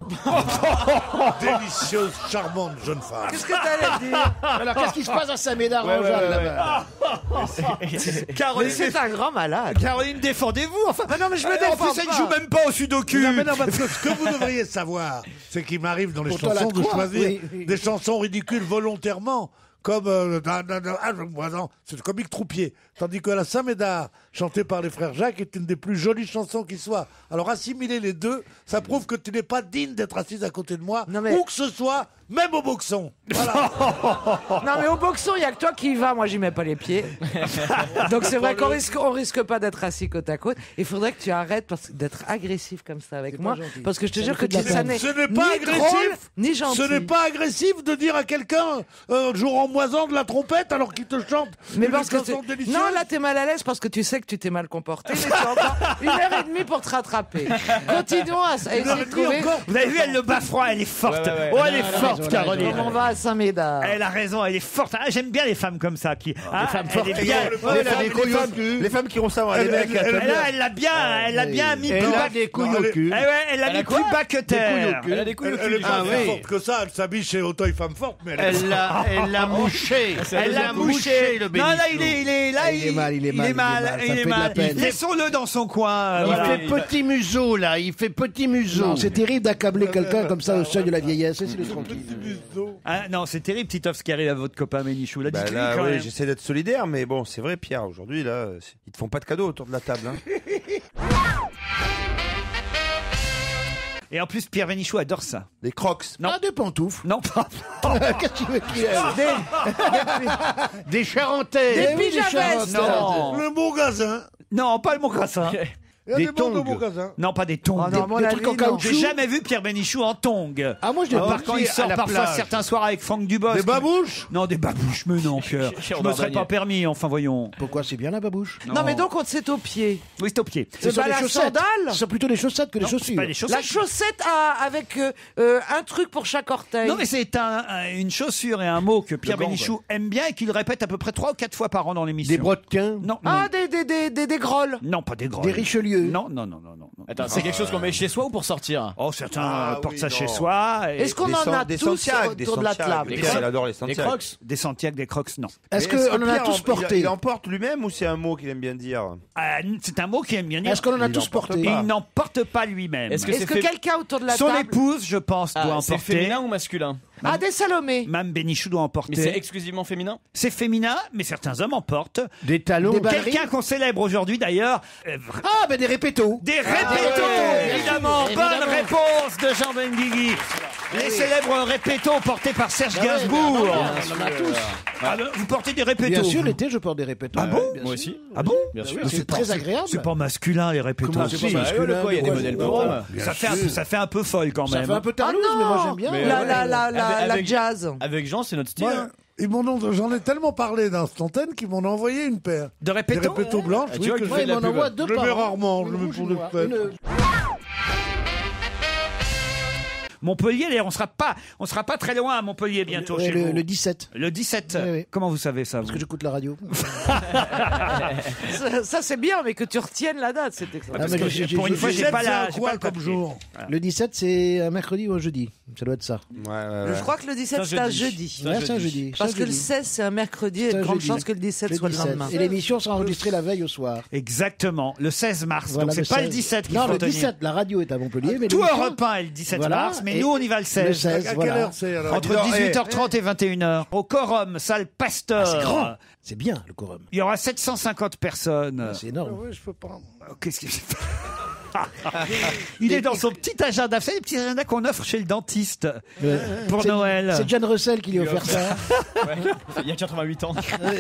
Délicieuse, charmante jeune femme. Qu'est-ce que t'allais dire Alors, qu'est-ce qui se passe à Saint-Médard en Jeanne, là-bas? Mais Caroline, c'est un grand malade. Caroline, défendez-vous. Enfin, Ah non, mais je me Eh, en défends plus, elle pas. joue même pas au sudoku. Non, mais non, parce que ce que vous devriez savoir, c'est qu'il m'arrive dans les Pour toi, chansons la de croix, choisir oui, oui. des chansons ridicules volontairement, comme euh, da- da- da- ah, je- non, c'est le comique Troupier. Tandis que la Saint-Médard, chantée par les frères Jacques, est une des plus jolies chansons qui soit. Alors assimiler les deux, ça prouve que tu n'es pas digne d'être assise à côté de moi, Non, mais- où que ce soit, même au boxon. Voilà. Non mais au boxon, il y a que toi qui y vas, moi j'y mets pas les pieds. Donc c'est vrai qu'on risque, on risque pas d'être assis côte à côte. Il faudrait que tu arrêtes parce- d'être agressif comme ça avec C'est moi, pas gentil. parce que je te Ça jure me que fait de la tu, ça peine. n'est Ce n'est pas ni drôle agressif. ni gentil. Ce n'est pas agressif de dire à quelqu'un, euh, jour en moisant de la trompette alors qu'il te chante Mais une parce que chanson tu- délicieuse. non, là t'es mal à l'aise parce que tu sais que tu t'es mal comporté, mais tu as encore une heure et demie pour te rattraper. Continuons à, à essayer de trouver Vous avez vu, elle le bat froid, elle est forte. Ouais, ouais, ouais. Oh, elle est elle a forte, raison, elle a raison. Caroline. comment on va à Saint-Médard. Elle a raison, elle est forte. Ah, j'aime bien les femmes comme ça qui. Ah, femmes elle fortes. est bien. Les Ouais, femmes- elle a les des femmes- couilles les au femmes- cul. Les femmes qui ont ça, Elle- les mecs. elle- elle- Elle a, elle l'a bien, elle l'a bien mis Elle plus a bas. des couilles Non, au elle- cul. Eh ouais, elle a Elle a mis quoi plus bas que terre. Elle a des couilles au Elle, elle est cul. pas Ah plus oui. forte que ça, elle s'habille chez Auteuil-Femme Forte, mais elle est Elle l'a, elle l'a mouché. Elle l'a mouché. le Non, là, Bénichou. il est, il est, là, Ah, il est mal, il est mal, il est mal, ça il me est fait de la mal. peine. Laissons-le dans son coin. Il voilà. fait petit museau, là. Il fait petit museau. Non, c'est terrible d'accabler quelqu'un comme ça au seuil de la vieillesse. Laissez-le tranquille. Ah, non, c'est terrible, Titoff, ce qui arrive à votre copain Ménichou. Là, Bah dites-lui là, quand oui, même. j'essaie d'être solidaire, mais bon, c'est vrai, Pierre, aujourd'hui, là, c'est- ils te font pas de cadeaux autour de la table. Hein. Et en plus, Pierre Bénichou adore ça. Les crocs. Non. Ah, des pantoufles. Non, pas. Qu'est-ce que tu veux qu'il aime? Des Charentais. Des pyjamas. Non. Le magasin. Non, pas le mot grassin. Il y a Des des bons de tongs. magasin. Non, pas des tongs. Oh non, à mon des avis, trucs en non. caoutchouc. J'ai jamais vu Pierre Bénichou en tongs. Ah, moi, je l'ai À pas part quand il à sort la parfois plage. certains soirs avec Franck Dubosc. Des babouches. Non, des babouches, mais non, Pierre. Chez- chez Je me serais Robert pas permis, enfin, voyons. Pourquoi c'est bien la babouche? Non mais donc on c'est aux pieds. Oui, c'est au pied. Ce sont pas des la chaussettes. sandale Ce sont plutôt des chaussettes que des Non, c'est chaussures. pas des chaussettes. La chaussette à- avec euh, euh, un truc pour chaque orteil. Non, mais c'est un, un- une chaussure et un mot que Pierre Le gant, Bénichou aime bien et qu'il répète à peu près trois ou quatre fois par an dans l'émission. Des brodequins. Non, non. Ah des des des des, des grolles. Non, pas des grands. Des Richelieu. Non, non, non, non, non. non. Attends, c'est quelque chose qu'on met chez soi ou pour sortir? Oh, certains Ah, euh, portent oui, ça non. chez soi. et- Est-ce qu'on Des en San- a des tous Santiago, des autour de la Santiago. table? Pierre, il adore les Des Santiago. crocs? Des Santiago, des crocs, non. Est-ce Mais qu'on en a Pierre, tous il- porté? Il en porte lui-même ou c'est un mot qu'il aime bien dire? Ah, c'est un mot qu'il aime bien dire. Est-ce qu'on en a Il tous en porte porté? pas. Il n'en porte pas lui-même. Est-ce que Est-ce c'est que fait- quelqu'un autour de la Son table épouse, je pense, doit Ah, en c'est porter. féminin ou masculin? Ah des Salomé. Mme Bénichou doit en porter. Mais c'est exclusivement féminin? C'est féminin, mais certains hommes en portent. Des talons. Des ballerines. Quelqu'un qu'on célèbre aujourd'hui d'ailleurs. euh, vra- Ah, ben des répétos. Des répétos, ouais, bien évidemment. sûr, Bonne évidemment. réponse de Jean Benguigui. Les célèbres répétos portés par Serge Gainsbourg. On en a tous. Ah, ben, vous portez des répétos Bien sûr, vous l'été, je porte des répétos. Ah bon Bien Moi sûr. aussi. Ah bon Bien sûr. Mais C'est très agréable. C'est pas masculin les répétos. Comment c'est pas Si, masculin, bah, ouais, il y a des pourquoi modèles c'est- pour hommes. Ça fait, un peu, ça fait un peu folle quand Ça même. fait un peu Ah tarlouse, mais moi j'aime bien. la, Mais la, ouais. la, la, Avec- la avec- jazz. Avec Jean, c'est notre style. Ouais. hein. Ils m'en ont, j'en ai tellement parlé dans cette antenne qu'ils m'ont envoyé une paire. De répétos Des répétos blanches. Ah, tu oui, vois que qu'il je- fait de la je pub. m'en envoie deux Je par le mets an. rarement, Une je le mets rouge, pour une le noire. fun. Une- Montpellier, d'ailleurs, on sera pas, on sera pas très loin à Montpellier bientôt. Le- chez le- vous. le dix-sept. Le dix-sept. Oui, oui. Comment vous savez ça Parce vous que j'écoute la radio. Ça, ça, c'est bien, mais que tu retiennes la date, c'est excellent. Ah, mais que j'ai- pour j'ai- une fois, j'ai- j'ai pas c'est la, un j'ai quoi pas le comme papier. jour Le dix-sept, c'est un mercredi ou un jeudi. Ça doit être ça. Ouais, ouais, Je crois que le dix-sept, c'est un jeudi. Ouais, c'est un jeudi. Parce C'est un que le jeudi. seize, c'est un mercredi, et C'est un de grandes jeudi. chances que le dix-sept Le soit le dix-sept. lendemain. Et l'émission sera enregistrée la veille au soir. Exactement, le seize mars. Voilà, donc c'est le pas le seize. dix-sept qu'il Non, faut le tenir. dix-sept. La radio est à Montpellier. Mais Tout l'émission- Europe un est le dix-sept Voilà, mars, mais et nous on y va le seize. le seize, À quelle voilà. heure c'est alors Entre dix-huit heures trente et vingt et une heures. Au Quorum, salle Pasteur. Ah, c'est grand. C'est bien, le quorum. Il y aura sept cent cinquante personnes. C'est énorme. Oui, je peux pas. Qu'est-ce qu'il Il est dans son petit agenda. Vous savez, les petits agendas qu'on offre chez le dentiste Ouais. pour C'est- Noël. C'est John Russell qui lui a offert ça. Il y a quatre-vingt-huit ans.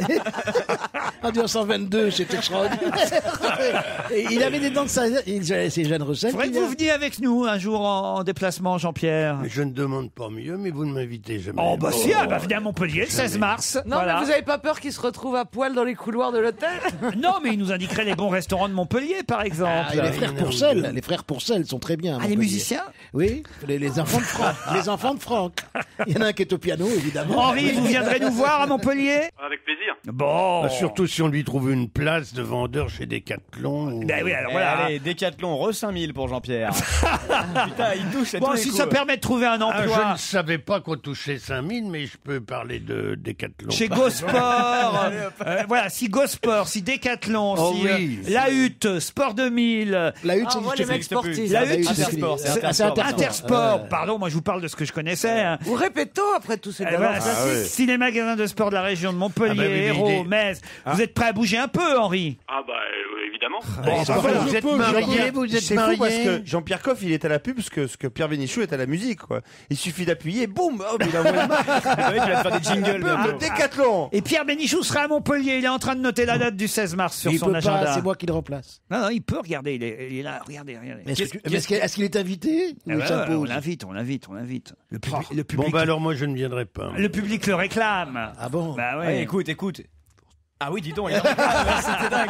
En mille neuf cent vingt-deux, c'est extraordinaire. Et il avait des dents de ça. C'est John Russell. Faudrait qui que vous l'a- veniez avec nous un jour en, en déplacement, Jean-Pierre. Mais je ne demande pas mieux, mais vous ne m'invitez jamais. Oh, bah si, ah, bah, venez à Montpellier le seize mars. Non, Voilà. mais vous avez pas peur qu'il se retrouve à poil dans les couloirs de l'hôtel? Non, mais il nous indiquerait les bons restaurants de Montpellier, par exemple. Ah, et les frères Pourcel, les frères Pourcel sont très bien. à Ah, les Montpellier. musiciens Oui, les, les enfants de Franck. Les enfants de Franck. Il y en a un qui est au piano, évidemment. Henri, vous viendrez nous voir à Montpellier? Avec plaisir. Bon. Bah, surtout si on lui trouve une place de vendeur chez Decathlon. ou- Ben oui, alors Eh, voilà. Allez, Décathlon, re cinq mille pour Jean-Pierre. Putain, il touche à tous Bon, les si coups. ça permet de trouver un Ah, je emploi ne savais pas qu'on touchait cinq mille, mais je peux parler de Decathlon. chez Gosport, euh, voilà, si Gosport, si Decathlon, Oh si oui, euh, La Hutte, Sport deux mille, La hutte, Ah, c'est moi, juste les plus. mecs sportifs. La La Hutte, Hutte, c'est Intersport, c'est- c'est c'est Intersport. Intersport. Ouais. Pardon, moi je vous parle de ce que je connaissais. hein. Ou répétons après tout, c'est Eh bien. voilà, Enfin, si- si les magasins de sport de la région de Montpellier, Ah bah oui, mais Hérault, il est- Metz, vous êtes prêts à bouger un peu, Henri? Ah bah euh, évidemment. Bon, Enfin, bah, voilà. vous êtes peux, marié, vous êtes C'est fou parce marié. que Jean-Pierre Coff, il est à la pub, parce que, ce que Pierre Bénichou est à la musique, quoi. Il suffit d'appuyer, boum, hop, il envoie une marque. Le mec, il va te faire des jingles. Boum, bientôt. le Décathlon. Et Pierre Bénichou sera à Montpellier. Il est en train de noter la date du seize mars sur Il son peut agenda. pas, c'est moi qui le remplace. Non, non, il peut regarder. Il est, il est là. Regardez, regardez. Est-ce que tu- est-ce qu'il est-ce qu'il est invité Ah ou il ouais, s'impose on l'invite, on l'invite, on l'invite. Le, public- le Bon, public, bah alors moi, je ne viendrai pas. le public le réclame. Ah bon Bah ouais. Ouais, écoute, écoute. Ah oui, dis donc, il y en a- c'était dingue.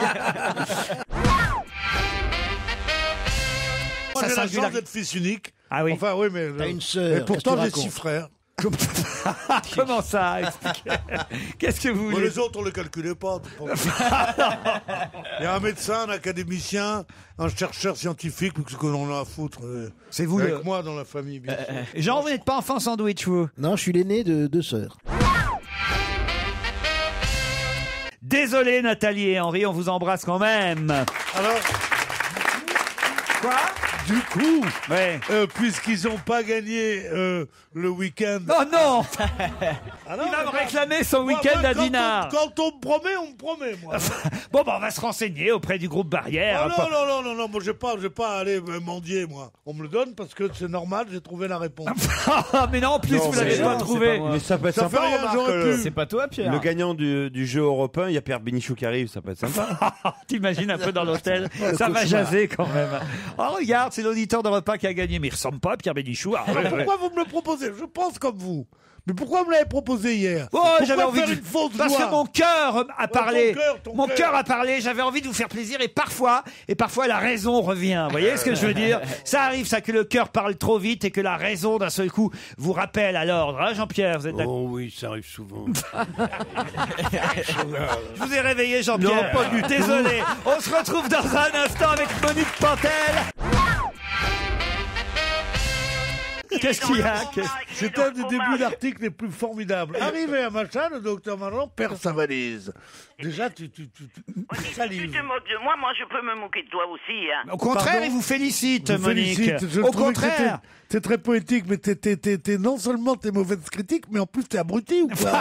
Moi, Ça j'ai la singular- chance d'être fils unique. Ah oui. Enfin, oui, mais. T'as une sœur, Mais pourtant, qu'est-ce j'ai que tu six racontes frères. Comment ça? Expliquez. Qu'est-ce que vous Bon, voulez? les autres, on les calculait pas. t'es pas- Il y a un médecin, un académicien, un chercheur scientifique, mais ce qu'on en a à foutre. euh, C'est vous Avec le. moi dans la famille, bien sûr. Jean, vous n'êtes pas enfant sandwich, vous? Non, je suis l'aîné de deux sœurs. Désolé, Nathalie et Henri, on vous embrasse quand même. Alors, Quoi? du coup, Ouais. euh, puisqu'ils n'ont pas gagné euh, le week-end. Oh non! Ah non, Il va me mais- réclamer son Moi, week-end moi, à quand on- Dinard. Quand on me promet, on me promet, moi. Bon, bah, on va se renseigner auprès du groupe Barrière. Ah non, non, non, non, non, moi, j'ai pas, j'ai pas à aller euh, mendier, moi. On me le donne parce que c'est normal, j'ai trouvé la réponse. Ah, mais non, en plus, Non, vous mais l'avez non, pas c'est trouvé. pas moi. Mais ça peut être Ça sympa, fait rien, remarque, j'aurais le- pu. C'est pas toi, Pierre. Le gagnant du, du jeu européen, il y a Pierre Bénichou qui arrive, ça peut être sympa. T'imagines un peu dans l'hôtel, ça va jaser quand même. Oh, regarde, c'est l'auditeur de repas qui a gagné, mais il ressemble pas à Pierre Bénichou. Ah, Alors ouais, ouais. pourquoi vous me le proposez? Je pense comme vous. Mais pourquoi vous me l'avez proposé hier? Oh, Pourquoi j'avais envie faire de... une fausse Parce joie que mon cœur a parlé. ton cœur, ton mon cœur. cœur a parlé. J'avais envie de vous faire plaisir et parfois, et parfois la raison revient. Vous voyez ce que je veux dire? Ça arrive, ça que le cœur parle trop vite et que la raison d'un seul coup vous rappelle à l'ordre. Hein, Jean-Pierre, vous êtes d'accord? Oh oui, ça arrive souvent. Je vous ai réveillé, Jean-Pierre. Non, pas du tout. Désolé. On se retrouve dans un instant avec Monique Pantel. Qu'est-ce qu'il y a? Qu'est-ce- C'est un des débuts d'articles les plus formidables. Arrivé à machin, le docteur Manon perd sa valise. Déjà, tu, tu, tu, tu, tu Tu salives. te moques de moi, moi je peux me moquer de toi aussi. Hein. Au contraire, Pardon il vous félicite, Je vous Monique. félicite. Je Au trouvais que contraire. c'était- c'est très poétique, mais t'es, t'es, t'es, t'es- non seulement t'es mauvaise critique, mais en plus t'es abruti ou quoi?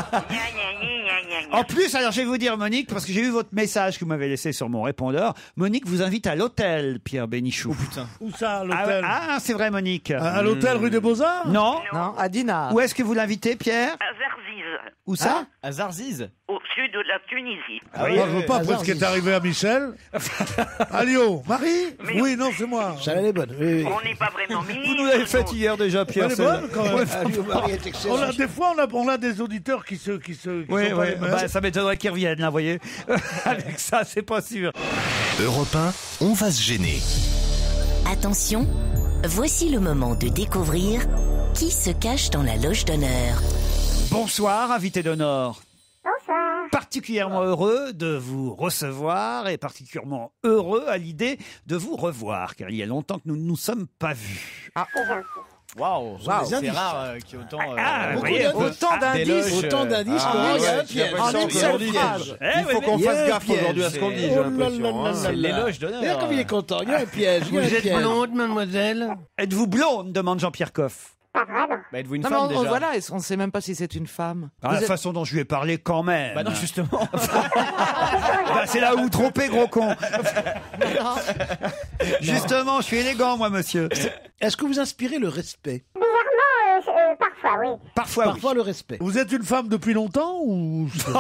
En plus, alors je vais vous dire, Monique, parce que j'ai eu votre message que vous m'avez laissé sur mon répondeur. Monique vous invite à l'hôtel, Pierre Bénichou. Oh putain. Où ça, à Ah, l'hôtel? ah, c'est vrai, Monique. À, à l'hôtel rue des Beaux-Arts? Non. Non, à Dinard. Où est-ce que vous l'invitez, Pierre? À Zarziz. Où ça? À Zarziz. Oh, sud de la Tunisie. Ah, oui, je veux pas après ce qui est arrivé à Michel. Allô, Marie? Mais- Oui, non, c'est moi. Ça, elle est bonne. Oui, oui. On n'est pas vraiment Vous ministre. nous l'avez fait hier déjà, Pierre. Elle est celle-là. bonne quand même. Allô, Marie est excellente. On a, des fois, on a, on a des auditeurs qui se, qui se, qui Oui, sont pas oui. les mêmes. Bah, ça m'étonnerait qu'ils reviennent, là, vous voyez. Avec ça, c'est pas sûr. Europe un, on va se gêner. Attention, voici le moment de découvrir qui se cache dans la loge d'honneur. Bonsoir, invité d'honneur. Bonsoir. Particulièrement heureux de vous recevoir et particulièrement heureux à l'idée de vous revoir, car il y a longtemps que nous ne nous sommes pas vus. Ah, C'est gentil. Waouh, Waouh. c'est rare euh, qu'il y ait autant. euh, Ah, vous beaucoup voyez, de- autant ah, d'indices, d'éloges, Autant euh, d'indices ah, qu'on ouais, dit, hein, j'ai Pierre. l'impression En une que seule aujourd'hui, phrase. Eh, Il faut oui, qu'on il y a fasse un gaffe piège. aujourd'hui à ce qu'on dit, j'ai Oh là l'impression. là hein. là C'est là. l'éloge d'honneur. Regarde comme il est content. Il y a un piège. Il y a un Vous êtes piège. blonde, mademoiselle? Êtes-vous blonde demande Jean-Pierre Coff. Pas vraiment. Bah, êtes-vous une Non, mais femme on, déjà voilà, on ne sait même pas si c'est une femme. Ah, Vous la êtes- façon dont je lui ai parlé quand même. Bah non, justement. Bah, c'est là où vous trompez, gros con. Justement, je suis élégant, moi, monsieur. Est-ce que vous inspirez le respect? Bizarrement, euh, euh, parfois, oui. Parfois, oui. Parfois le respect. Vous êtes une femme depuis longtemps ou Euh,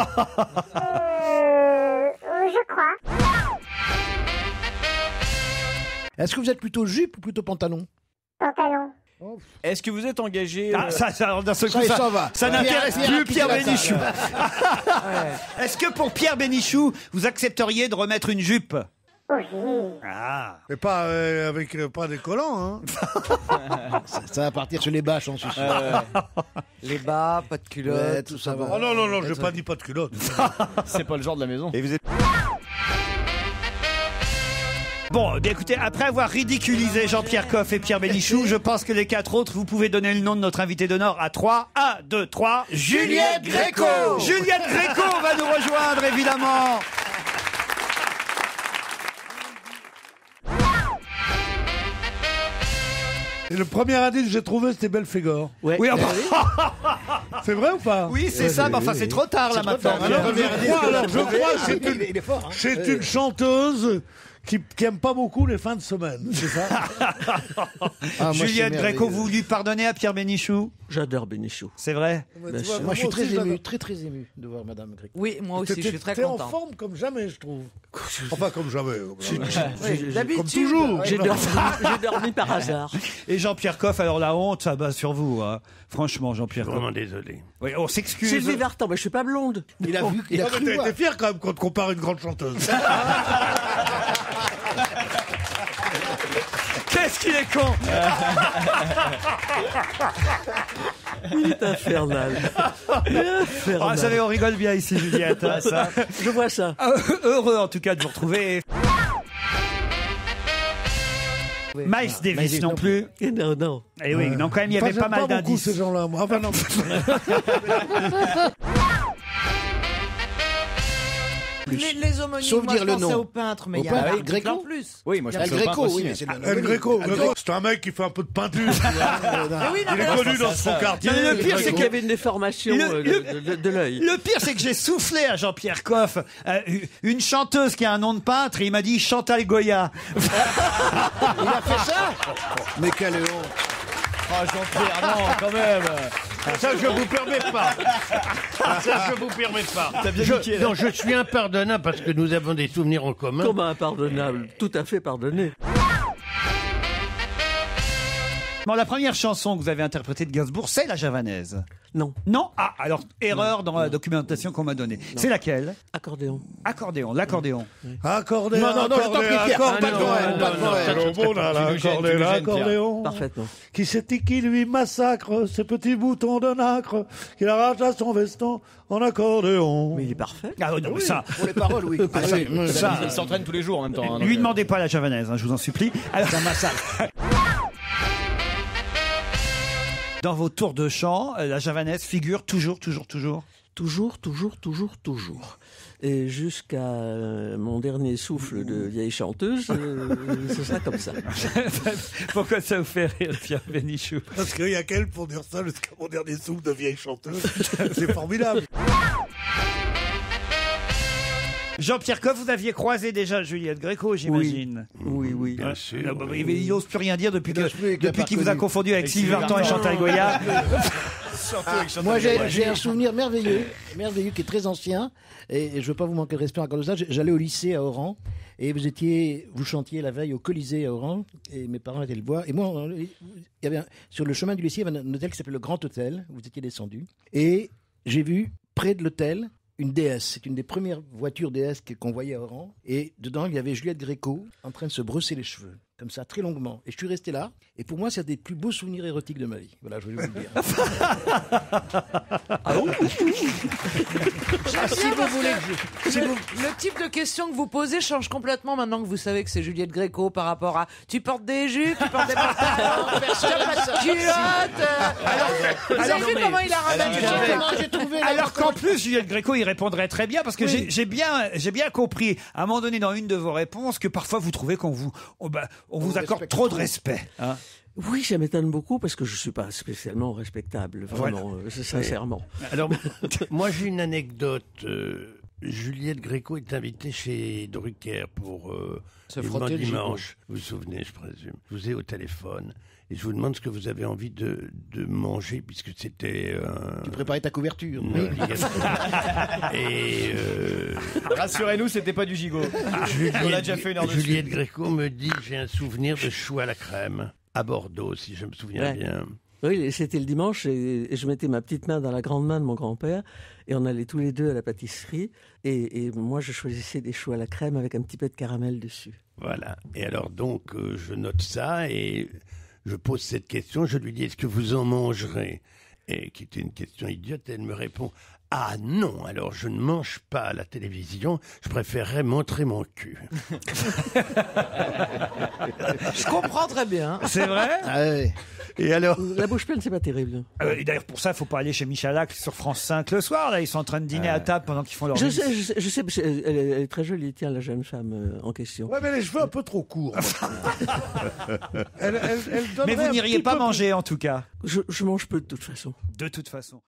euh, je crois. Est-ce que vous êtes plutôt jupe ou plutôt pantalon? Pantalon. Est-ce que vous êtes engagé Ah, euh, ça, ça, d'un seul Ça, coup, il ça, s'en va. ça Pierre- n'intéresse Pierre plus a quitté Pierre la Bénichou. table. Est-ce que pour Pierre Bénichou, vous accepteriez de remettre une jupe? Oui. Ah. Mais pas euh, avec euh, pas des collants, hein. Ça, ça va partir sur les bâches, j'en suis sûr. euh, Les bas, pas de culotte, Ouais, tout ça va. Oh non, non, non, j'ai pas dit pas de culotte. c'est pas le genre de la maison. Et vous êtes Bon, eh bien écoutez, après avoir ridiculisé Jean-Pierre Coff et Pierre Bénichou, je pense que les quatre autres, vous pouvez donner le nom de notre invité d'honneur à trois. un, deux, trois. Juliette Gréco. Juliette Gréco va nous rejoindre, évidemment. Et le premier indice que j'ai trouvé, c'était Belphégor. Oui, ah bah, C'est vrai ou pas? oui, c'est ça, mais enfin, c'est trop tard, là, maintenant. tard. Alors, Premier je indice crois, que alors, j'ai je trouvé. crois que c'est une, Il est fort. hein. c'est une chanteuse qui, qui aime pas beaucoup les fins de semaine, c'est ça? Ah, moi, je suis Juliette Gréco, merveilleux. vous lui pardonnez à Pierre Bénichou? J'adore Bénichou. C'est vrai? Moi, je suis très ému, très très ému de voir Madame Gréco. Oui, moi aussi, je suis très T'es en content. forme comme jamais, je trouve. Enfin, comme jamais. Oui, Comme d'habitude. toujours. J'ai dormi, j'ai dormi par hasard. Et Jean-Pierre Coff, alors la honte, ça bat sur vous. Hein. Franchement, Jean-Pierre Coff. Vraiment désolé. Oui, on s'excuse. Sylvie Vartan, mais je suis pas blonde. Il a vu, il a Ah, mais cru T'as voir. été fier quand même quand on te compare à une grande chanteuse. Qu'est-ce qu'il est con! Il est infernal. Infernal. Ah, vous savez, on rigole bien ici, Juliette. hein, ça. Je vois ça. Ah, Heureux en tout cas de vous retrouver. Miles Davis non plus. Et non, non. Et oui, non, quand même, il y Enfin, avait pas j'aime mal beaucoup d'indices. ces gens-là, moi. Enfin, non. Les, les homonymes, Sauf moi, dire je le pensais nom. au peintre, mais Au il y a un peintre, article Gréco en plus. Oui, moi je El pense au Greco, peintre oui, aussi. mais c'est le El Greco, Greco, c'est un mec qui fait un peu de peinture. tu vois. Mais oui, non, Il mais est non, connu ça, dans ça, son ça. quartier. Non, mais le pire, c'est C'est qu'il que y avait une déformation Le- euh, le- de, de- de l'œil. Le pire, c'est que j'ai soufflé à Jean-Pierre Coff, euh, une chanteuse qui a un nom de peintre, et il m'a dit Chantal Goya. Il a fait ça. Mais quelle honte. Oh, Jean-Pierre, non, quand même. Ça, je vous permets pas. Ça, je vous permets pas. T'as bien Je, niqué, là. non, je suis impardonnable parce que nous avons des souvenirs en commun. Comment impardonnable? Tout à fait pardonné. Bon, la première chanson que vous avez interprétée de Gainsbourg, c'est la javanaise. Non. Non? Ah, alors, erreur dans la documentation qu'on m'a donnée. C'est laquelle? Accordéon. Accordéon, l'accordéon. Accordéon, Non, non, non, je t'en prie, Pierre, accordéon, pas de Noël, accordéon, pas de Noël. accordéon, Tu nous accordéon, gênes, tu nous gênes, accordéon. Parfaitement. Qui c'est qui lui massacre ces petits boutons de nacre qu'il arrache à son veston en accordéon. Mais il est parfait. Ah non, mais ça, Pour les paroles, oui. Ah, ça, oui, oui, ça, Il s'entraîne tous les jours en même temps. hein, donc, lui euh, demandez pas la javanaise, hein, je vous en supplie. Alors, c'est un massacre. dans vos tours de chant, euh, la javanaise figure toujours, toujours, toujours. Toujours, toujours, toujours, toujours. Et jusqu'à euh, mon dernier souffle de vieille chanteuse, euh, ce sera comme ça. Pourquoi ça vous fait rire, Pierre Bénichou? Parce qu'il y a qu'elle pour dire ça jusqu'à mon dernier souffle de vieille chanteuse. C'est formidable. Jean-Pierre Coff, vous aviez croisé déjà Juliette Gréco, j'imagine. Oui, oui. Bien sûr. Ah, bah, il n'ose plus rien dire depuis que- n'ose plus avec la depuis qu'il vous a parcours. confondu avec Avec Sylvie Sylvie Vartan et Vartan. Chantal Goya. Moi, j'ai j'ai un souvenir merveilleux, merveilleux qui est très ancien, et, et je veux pas vous manquer de respect encore de ça. J'allais au lycée à Oran, et vous étiez, vous chantiez la veille au Colisée à Oran, et mes parents étaient le voir. Et moi, on- il y avait un- sur le chemin du lycée, il y avait un hôtel qui s'appelait le Grand Hôtel. Vous étiez descendu, et j'ai vu près de l'hôtel une D S. C'est une des premières voitures D S que- qu'on voyait à Oran, et dedans il y avait Juliette Gréco en train de se brosser les cheveux, comme ça, très longuement. Et je suis resté là, et pour moi, c'est un des plus beaux souvenirs érotiques de ma vie. Voilà, je voulais vous le dire. Ah bon Si vous voulez que je- si le, vous- le type de question que vous posez change complètement maintenant que vous savez que c'est Juliette Gréco par rapport à tu portes des jupes, tu portes des pantalons, tu n'as pas de culotte. euh, alors, vous alors, avez vu mais- comment il a ramené alors, j'ai trouvé la- Alors qu'en plus, Juliette Gréco, il répondrait très bien parce que Oui. j'ai- j'ai bien, j'ai bien compris à un moment donné dans une de vos réponses que parfois vous trouvez qu'on vous, on, bah, on vous accorde trop de respect. hein. Oui, ça m'étonne beaucoup parce que je suis pas spécialement respectable, vraiment, Voilà. euh, sincèrement. Alors, moi j'ai une anecdote. euh, Juliette Gréco est invitée chez Drucker pour euh, Se Vivement frotter le dimanche. Vous vous souvenez, je présume. Je vous ai au téléphone et je vous demande ce que vous avez envie de, de manger puisque c'était. Euh, Tu préparais ta couverture. une Oui. obligation. Et euh, Rassurez-nous, c'était pas du gigot. On a déjà fait une heure de Juliette Gréco me dit j'ai un souvenir de chou à la crème à Bordeaux, si je me souviens Ouais. bien. Oui, c'était le dimanche et, et je mettais ma petite main dans la grande main de mon grand-père et on allait tous les deux à la pâtisserie et, et moi je choisissais des choux à la crème avec un petit peu de caramel dessus. Voilà. Et alors donc, euh, je note ça et je pose cette question. Je lui dis, est-ce que vous en mangerez? Et qui était une question idiote. Elle me répond, ah non, alors je ne mange pas à la télévision. Je préférerais montrer mon cul. Je comprends très bien. C'est vrai Ah ouais. Et alors La bouche pleine, c'est pas terrible. Euh, et D'ailleurs, pour ça, il faut pas aller chez Michalak sur France cinq le soir. Là, ils sont en train de dîner à table pendant qu'ils font leur Je musique. sais, je sais, je sais, parce qu'elle- elle, elle est très jolie, tiens, la jeune femme euh, en question. Ouais, mais les cheveux un peu trop courts. elle, elle, elle Mais donnerait vous un n'iriez petit pas peu manger, en tout cas. Je, je mange peu de toute façon. De toute façon.